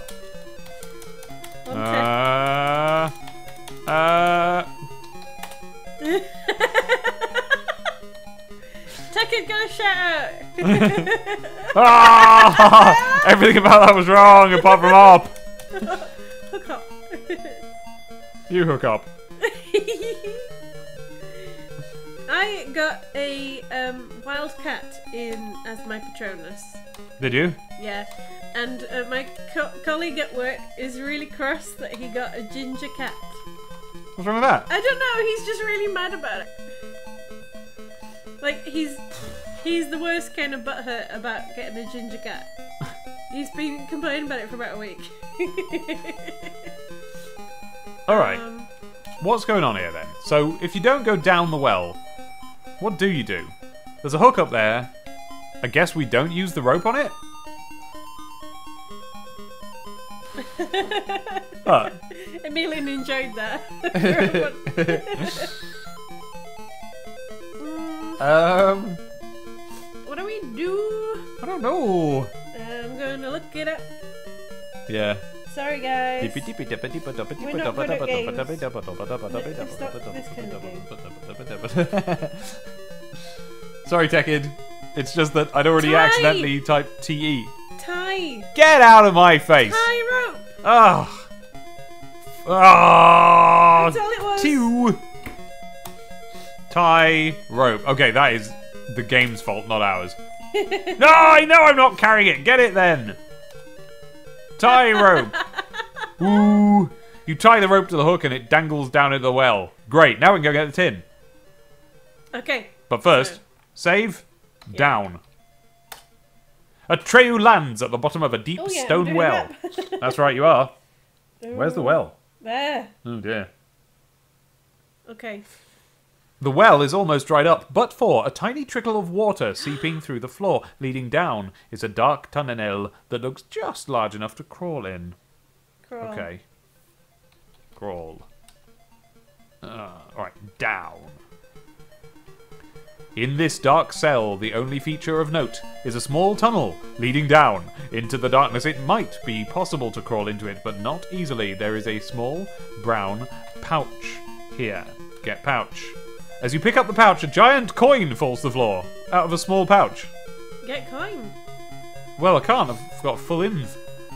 Tucker's gonna shout out. Ah! Everything about that was wrong apart from up. Hook up. You hook up. I got a wild cat in as my Patronus. Did you? Yeah, and my colleague at work is really cross that he got a ginger cat. What's wrong with that? I don't know. He's just really mad about it. Like he's the worst kind of butthurt about getting a ginger cat. He's been complaining about it for about a week. Alright. What's going on here then? So, if you don't go down the well, what do you do? There's a hook up there. I guess we don't use the rope on it? What? Emelian enjoyed that. What do we do? I don't know. I'm gonna look it up. Yeah. Sorry, guys. We're not good at games. It's not this kind of game. Sorry, Tekid. It's just that I'd already Tie. accidentally typed TE. Tie. Get out of my face! Tie rope. Ah! Ah! That's all it was. Two. Tie rope. Okay, that is the game's fault, not ours. No, I know I'm not carrying it. Get it then. Tie rope. Ooh. You tie the rope to the hook and it dangles down into the well. Great. Now we can go get the tin. Okay. But first, So- save. Down. Atreyu lands at the bottom of a deep Oh, yeah, I'm stone doing well. that. That's right, you are. Where's the well? There. Oh dear. Okay. The well is almost dried up, but for a tiny trickle of water seeping through the floor. Leading down is a dark tunnel that looks just large enough to crawl in. Crawl. Okay. Crawl. Alright, down. In this dark cell, the only feature of note is a small tunnel leading down into the darkness. It might be possible to crawl into it, but not easily. There is a small brown pouch here. Get pouch. As you pick up the pouch, a giant coin falls to the floor out of a small pouch. Get coin. Well, I can't. I've got full inv.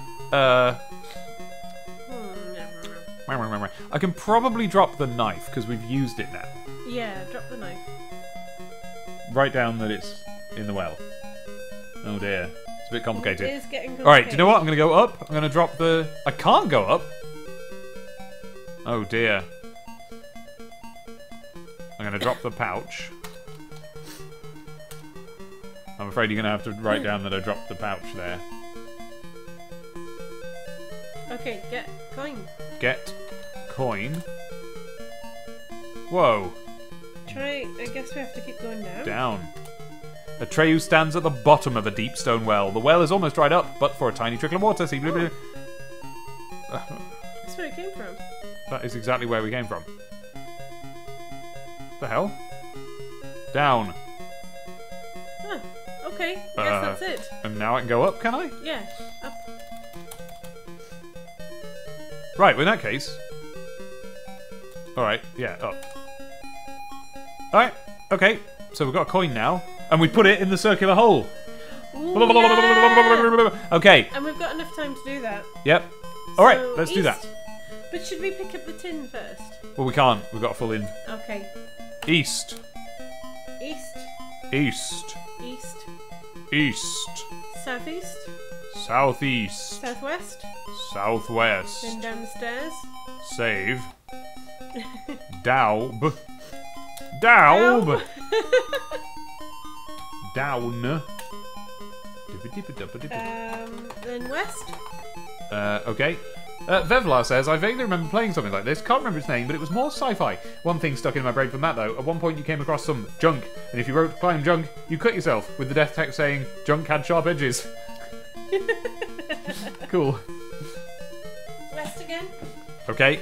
I can probably drop the knife because we've used it now. Yeah, drop the knife. Write down that it's in the well. Oh dear. It's a bit complicated. It is getting complicated. Alright, do you know what? I'm going to go up. I'm going to drop the... I can't go up. Oh dear. I'm going to drop the pouch. I'm afraid you're going to have to write down that I dropped the pouch there. Okay, get coin. Get coin. Whoa. Try, I guess we have to keep going down. Down. Atreyu stands at the bottom of a deep stone well. The well is almost dried up, but for a tiny trickle of water. See, That's where it came from. that is exactly where we came from. The hell? Down. Huh, okay, I guess that's it. And now I can go up, can I? Yeah, up. Right, well in that case... Alright, yeah, up. Alright, okay. So we've got a coin now. And we put it in the circular hole. Ooh, yeah. Okay. And we've got enough time to do that. Yep. Alright, So, let's do that. east. But should we pick up the tin first? Well, we can't. We've got a full in. Okay. East. East. East. East. East. Southeast. Southeast. Southwest. Southwest. Then down the stairs. Save. Daub. Daub. Down. Then west. Okay. Vevlar says, I vaguely remember playing something like this. Can't remember its name, but it was more sci-fi. One thing stuck in my brain from that, though. At one point, you came across some junk, and if you wrote climb junk, you cut yourself, with the death text saying, junk had sharp edges. Cool. West again. Okay.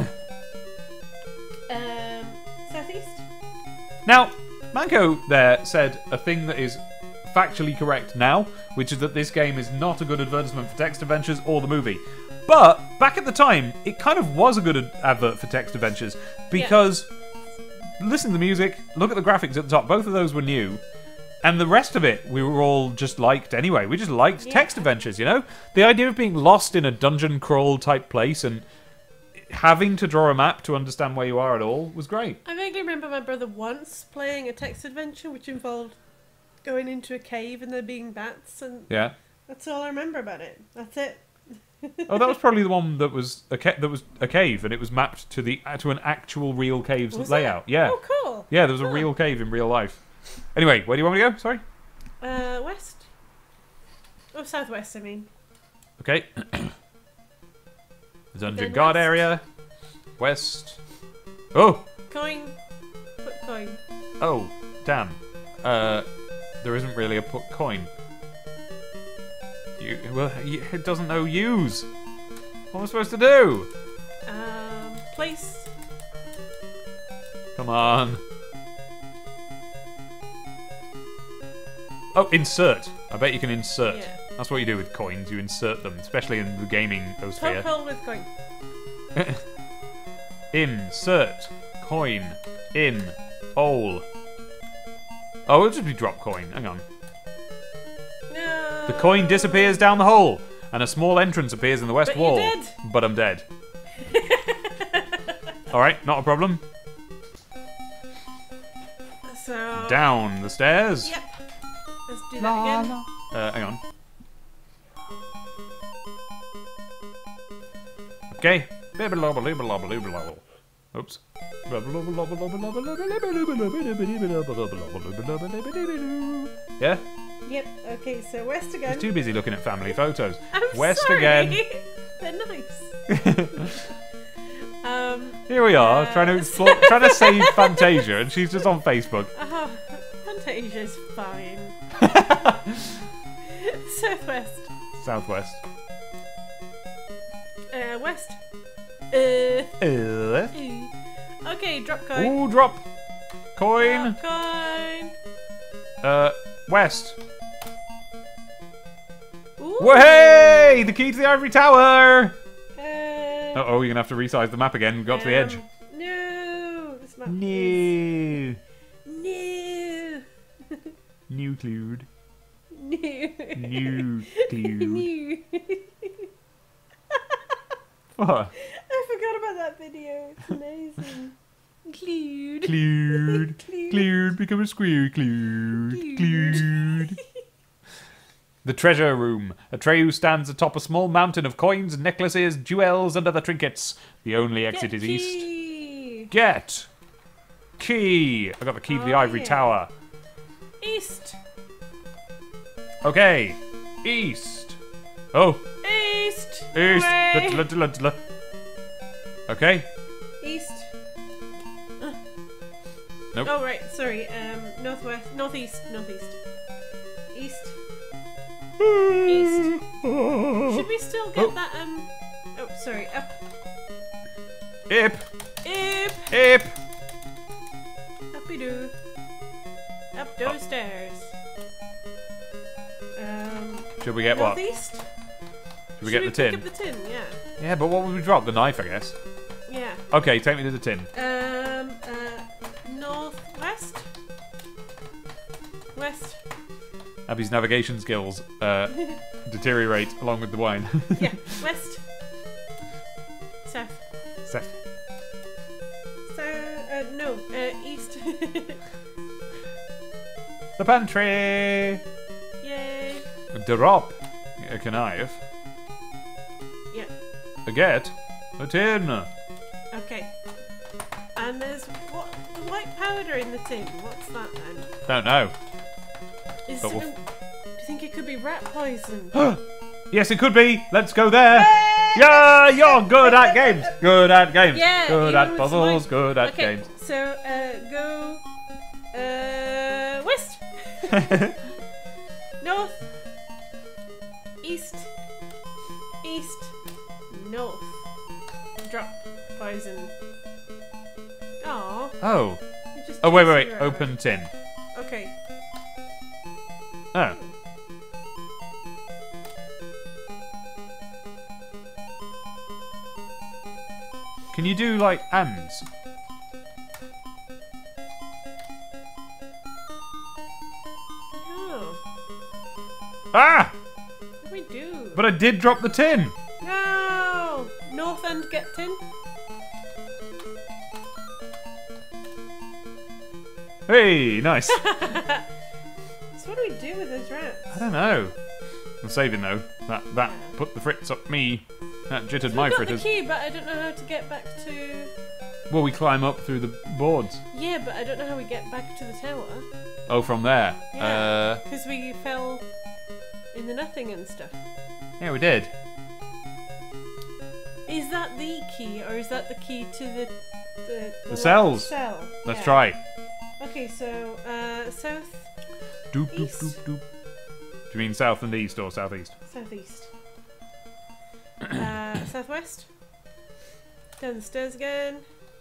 Southeast. Now, Manco there said a thing that is factually correct now, which is that this game is not a good advertisement for Text Adventures or the movie. But back at the time, it kind of was a good advert for Text Adventures because listen to the music, look at the graphics at the top. Both of those were new. And the rest of it, we were all just liked anyway. We just liked Text Adventures, you know? The idea of being lost in a dungeon crawl type place and having to draw a map to understand where you are at all was great. I vaguely remember my brother once playing a text adventure which involved going into a cave and there being bats, and Yeah. that's all I remember about it. That's it. Oh, that was probably the one that was a cave, and it was mapped to an actual real cave's Was layout. it? Yeah. Oh, cool. Yeah, there was a real cave in real life. Anyway, where do you want me to go? Sorry. West. Oh, southwest. I mean. Okay. The dungeon Then guard west. area. West. Oh. Coin. Put coin. Oh. Damn. There isn't really a put coin. It doesn't know use. What am I supposed to do? Place. Come on. Oh, insert. I bet you can insert. Yeah. That's what you do with coins. You insert them, especially in the gaming sphere. Poke hole with coin. Insert. Coin. In. Hole. Oh, it'll just be drop coin. Hang on. No. The coin disappears down the hole, and a small entrance appears in the west But you're wall. dead. But I'm dead. Alright, not a problem. So. Down the stairs. Yep. Let's do that again. Hang on. Okay. Oops. Yeah? Yep. Okay. So west I again. was too busy looking at family photos. I'm West sorry. again. They're nice. Here we are, trying to explore, trying to save Fantasia, and she's just on Facebook. Oh, Fantasia's fine. Southwest. Southwest. West. Okay, drop coin. Ooh, drop coin. Drop coin. West. Ooh. Way! The key to the ivory tower. Uh Oh, you're gonna have to resize the map again. Got to the edge. No. This map No. No. Nucleud. No. Nucleud. No. What? I forgot about that video. It's amazing. Clued. Clued. Clued. Become a square. Clued. Clued. The treasure room. Atreyu stands atop a small mountain of coins, necklaces, jewels, and other trinkets. The only exit is east. Key. Get key. I got the key to the ivory yeah. tower. East. Okay. East. Oh. East. East. Away. Okay. East. Nope. Oh right, sorry. Northwest, northeast, northeast, east, east. Should we still get that? Oh, sorry. Up. Ip. Ip. Ip. Uppy doo. Up those stairs. Should we get what? Northeast. Should we get the tin? Pick up the tin, yeah. Yeah, but what would we drop? The knife, I guess. Yeah. Okay, take me to the tin. Northwest. West. Abby's navigation skills deteriorate along with the wine. Yeah. West. South. Seth. No. East. The pantry. Yay. Drop a knife. Yeah. Get a tin. Okay. And there's what the white powder in the tin. What's that then? Don't know. Is But it, do you think it could be rat poison? Yes, it could be. Let's go there. Yeah, you're good at games. Good at games. Yeah, Good you at puzzles. smart. Good at Okay, games. so go west, north, east, east, north. Drop poison. Aww. Oh. you just Oh, wait. zero. Open tin. Okay. Oh. Can you do, like, ands? Oh. Ah! What do we do? But I did drop the tin. No! North end get tin? Hey, nice. So what do we do with those rats? I don't know. I'm saving, though. That put the fritz up me. That jittered my I've got fritters. the key, but I don't know how to get back to... Well, we climb up through the boards. Yeah, but I don't know how we get back to the tower. Oh, from there. Yeah, because we fell in the nothing and stuff. Yeah, we did. Is that the key, or is that the key to the cells. Cell? Let's Yeah. try. Okay, so south, Doop, doop, East. doop, doop. Do you mean south and east or southeast? southeast, southwest. Down the stairs again.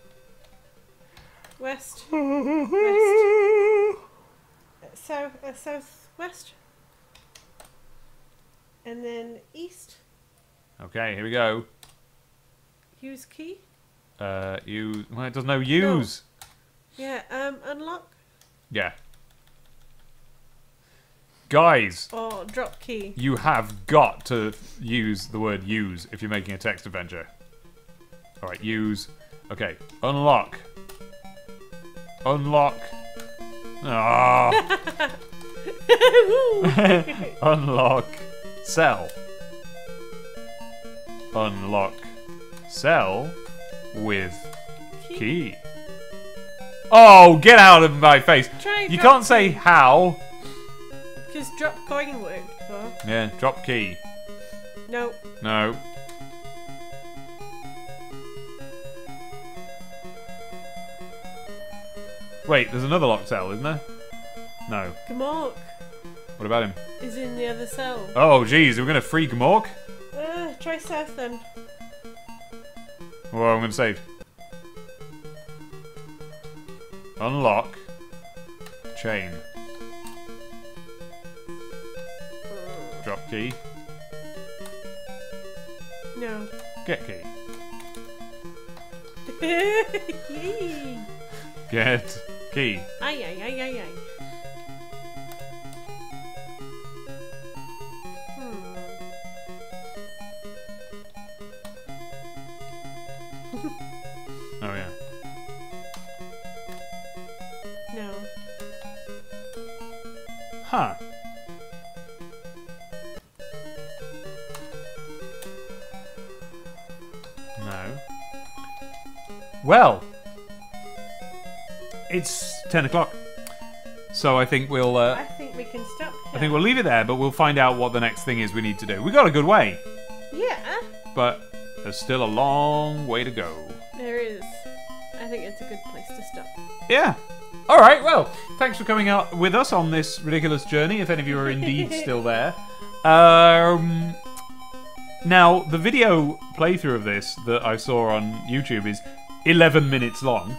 West. West. Southwest. And then east. Okay, here we go. Use key. Use. Well, it does no use. Yeah, unlock Yeah. Guys, or drop key. you have got to use the word use if you're making a text adventure. Alright, use. Okay, unlock. Unlock. Ah. Unlock. Cell. Unlock. Cell with key. Oh, get out of my face. Try You drop can't say key. how. Because drop coin worked before. Yeah, drop key. No. No. Wait, there's another locked cell, isn't there? No. Gamork What about him? is in the other cell. Oh, geez, we're going to free Gamork? Try south then. Well, I'm going to save. Unlock. Chain. Drop key. No. Get key. Yay. Get key. Ay, ay, ay, ay, ay. Oh, yeah. No. Huh. No. Well, it's 10 o'clock. So I think we'll I think we can stop here. I think we'll leave it there, but we'll find out what the next thing is we need to do. We got a good way, Yeah, but there's still a long way to go. there is. I think it's a good place to stop. Yeah. All right. Well, thanks for coming out with us on this ridiculous journey. If any of you are indeed still there. Now, the video playthrough of this that I saw on YouTube is 11 minutes long.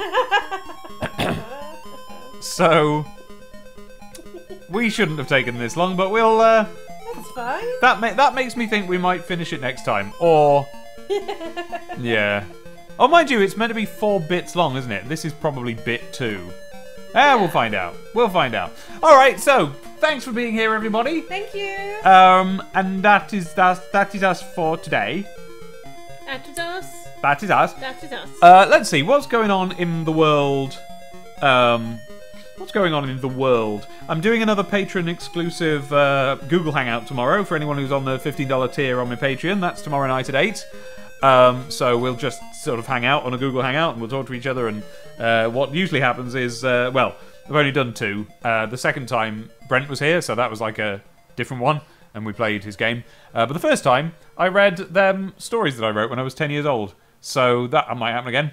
So we shouldn't have taken this long, but we'll. That's fine. That makes me think we might finish it next time, or yeah. Oh, mind you, it's meant to be 4 bits long, isn't it? This is probably bit 2. We'll find out. We'll find out. All right. So thanks for being here, everybody. Thank you. And that is us for today. That is us. That is us. That is us. Let's see what's going on in the world. What's going on in the world? I'm doing another patron exclusive Google Hangout tomorrow for anyone who's on the $15 tier on my Patreon. That's tomorrow night at 8. So we'll just sort of hang out on a Google Hangout and we'll talk to each other. And what usually happens is, well, I've only done 2. The second time Brent was here, so that was like a different one, and we played his game. But the first time I read them stories that I wrote when I was 10 years old. So that might happen again.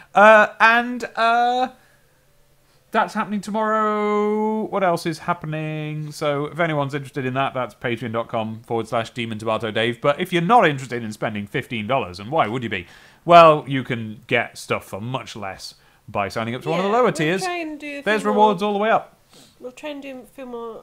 That's happening tomorrow. What else is happening? So if anyone's interested in that, that's patreon.com/DemonTomatoDave. But if you're not interested in spending $15, and why would you be? Well, you can get stuff for much less by signing up to one of the lower tiers. Try and do a There's few rewards more, all the way up. We'll try and do a few more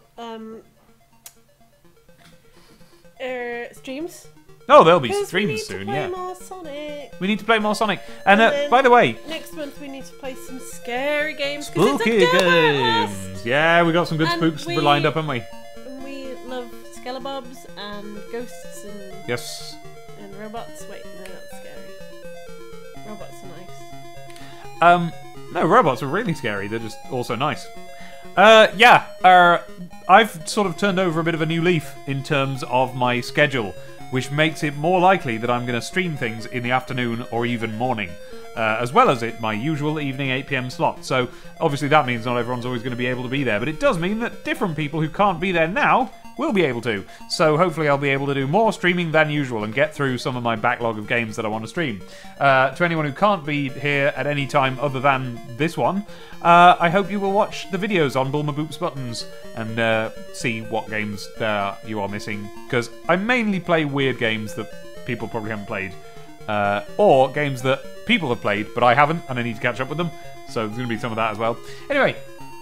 streams. Oh, there'll be 'Cause streams we need soon, to play yeah. more Sonic. We need to play more Sonic. And then by the way, next month we need to play some scary games. 'Cause spooky it's a games. Yeah, we got some good And spooks we- lined up, haven't we? And we love skelebobs and ghosts and Yes. robots. Wait, no, that's scary. Robots are nice. No, robots are really scary. They're just also nice. I've sort of turned over a bit of a new leaf in terms of my schedule, which makes it more likely that I'm going to stream things in the afternoon or even morning, as well as my usual evening 8 PM slot. So obviously that means not everyone's always going to be able to be there, but it does mean that different people who can't be there now will be able to. So hopefully I'll be able to do more streaming than usual and get through some of my backlog of games that I want to stream. To anyone who can't be here at any time other than this one, I hope you will watch the videos on Bulma Boops Buttons and see what games you are missing, because I mainly play weird games that people probably haven't played, or games that people have played but I haven't, and I need to catch up with them. So there's going to be some of that as well. Anyway,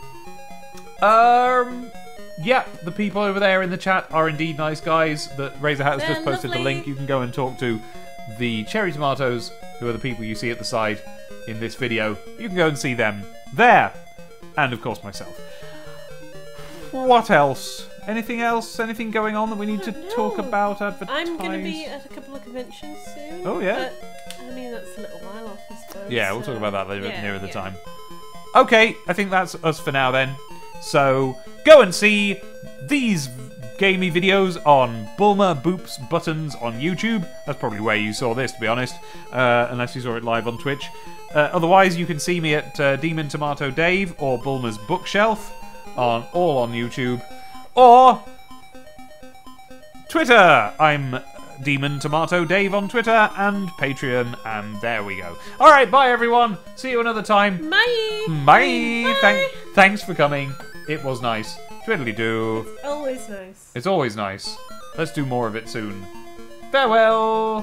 yeah, the people over there in the chat are indeed nice guys. That Razor Hat has just They're posted the lovely. link. You can go and talk to the Cherry Tomatoes, who are the people you see at the side in this video. You can go and see them there. And of course myself. What else? Anything else? Anything going on that we need to talk No. about, advertise? I'm going to be at a couple of conventions soon. Oh, yeah? But, I mean, that's a little while off, I suppose. Yeah, we'll so- talk about that later, yeah, nearer the yeah. time. Okay, I think that's us for now then. So, go and see these gamey videos on Bulma Boops Buttons on YouTube. That's probably where you saw this, to be honest, unless you saw it live on Twitch. Otherwise, you can see me at Demon Tomato Dave or Bulma's Bookshelf, all on YouTube. Or Twitter, I'm Demon Tomato Dave on Twitter and Patreon, and there we go. Alright, bye everyone. See you another time. Bye. Bye. Bye. Thanks for coming. It was nice. Twiddly-doo. Always nice. It's always nice. Let's do more of it soon. Farewell.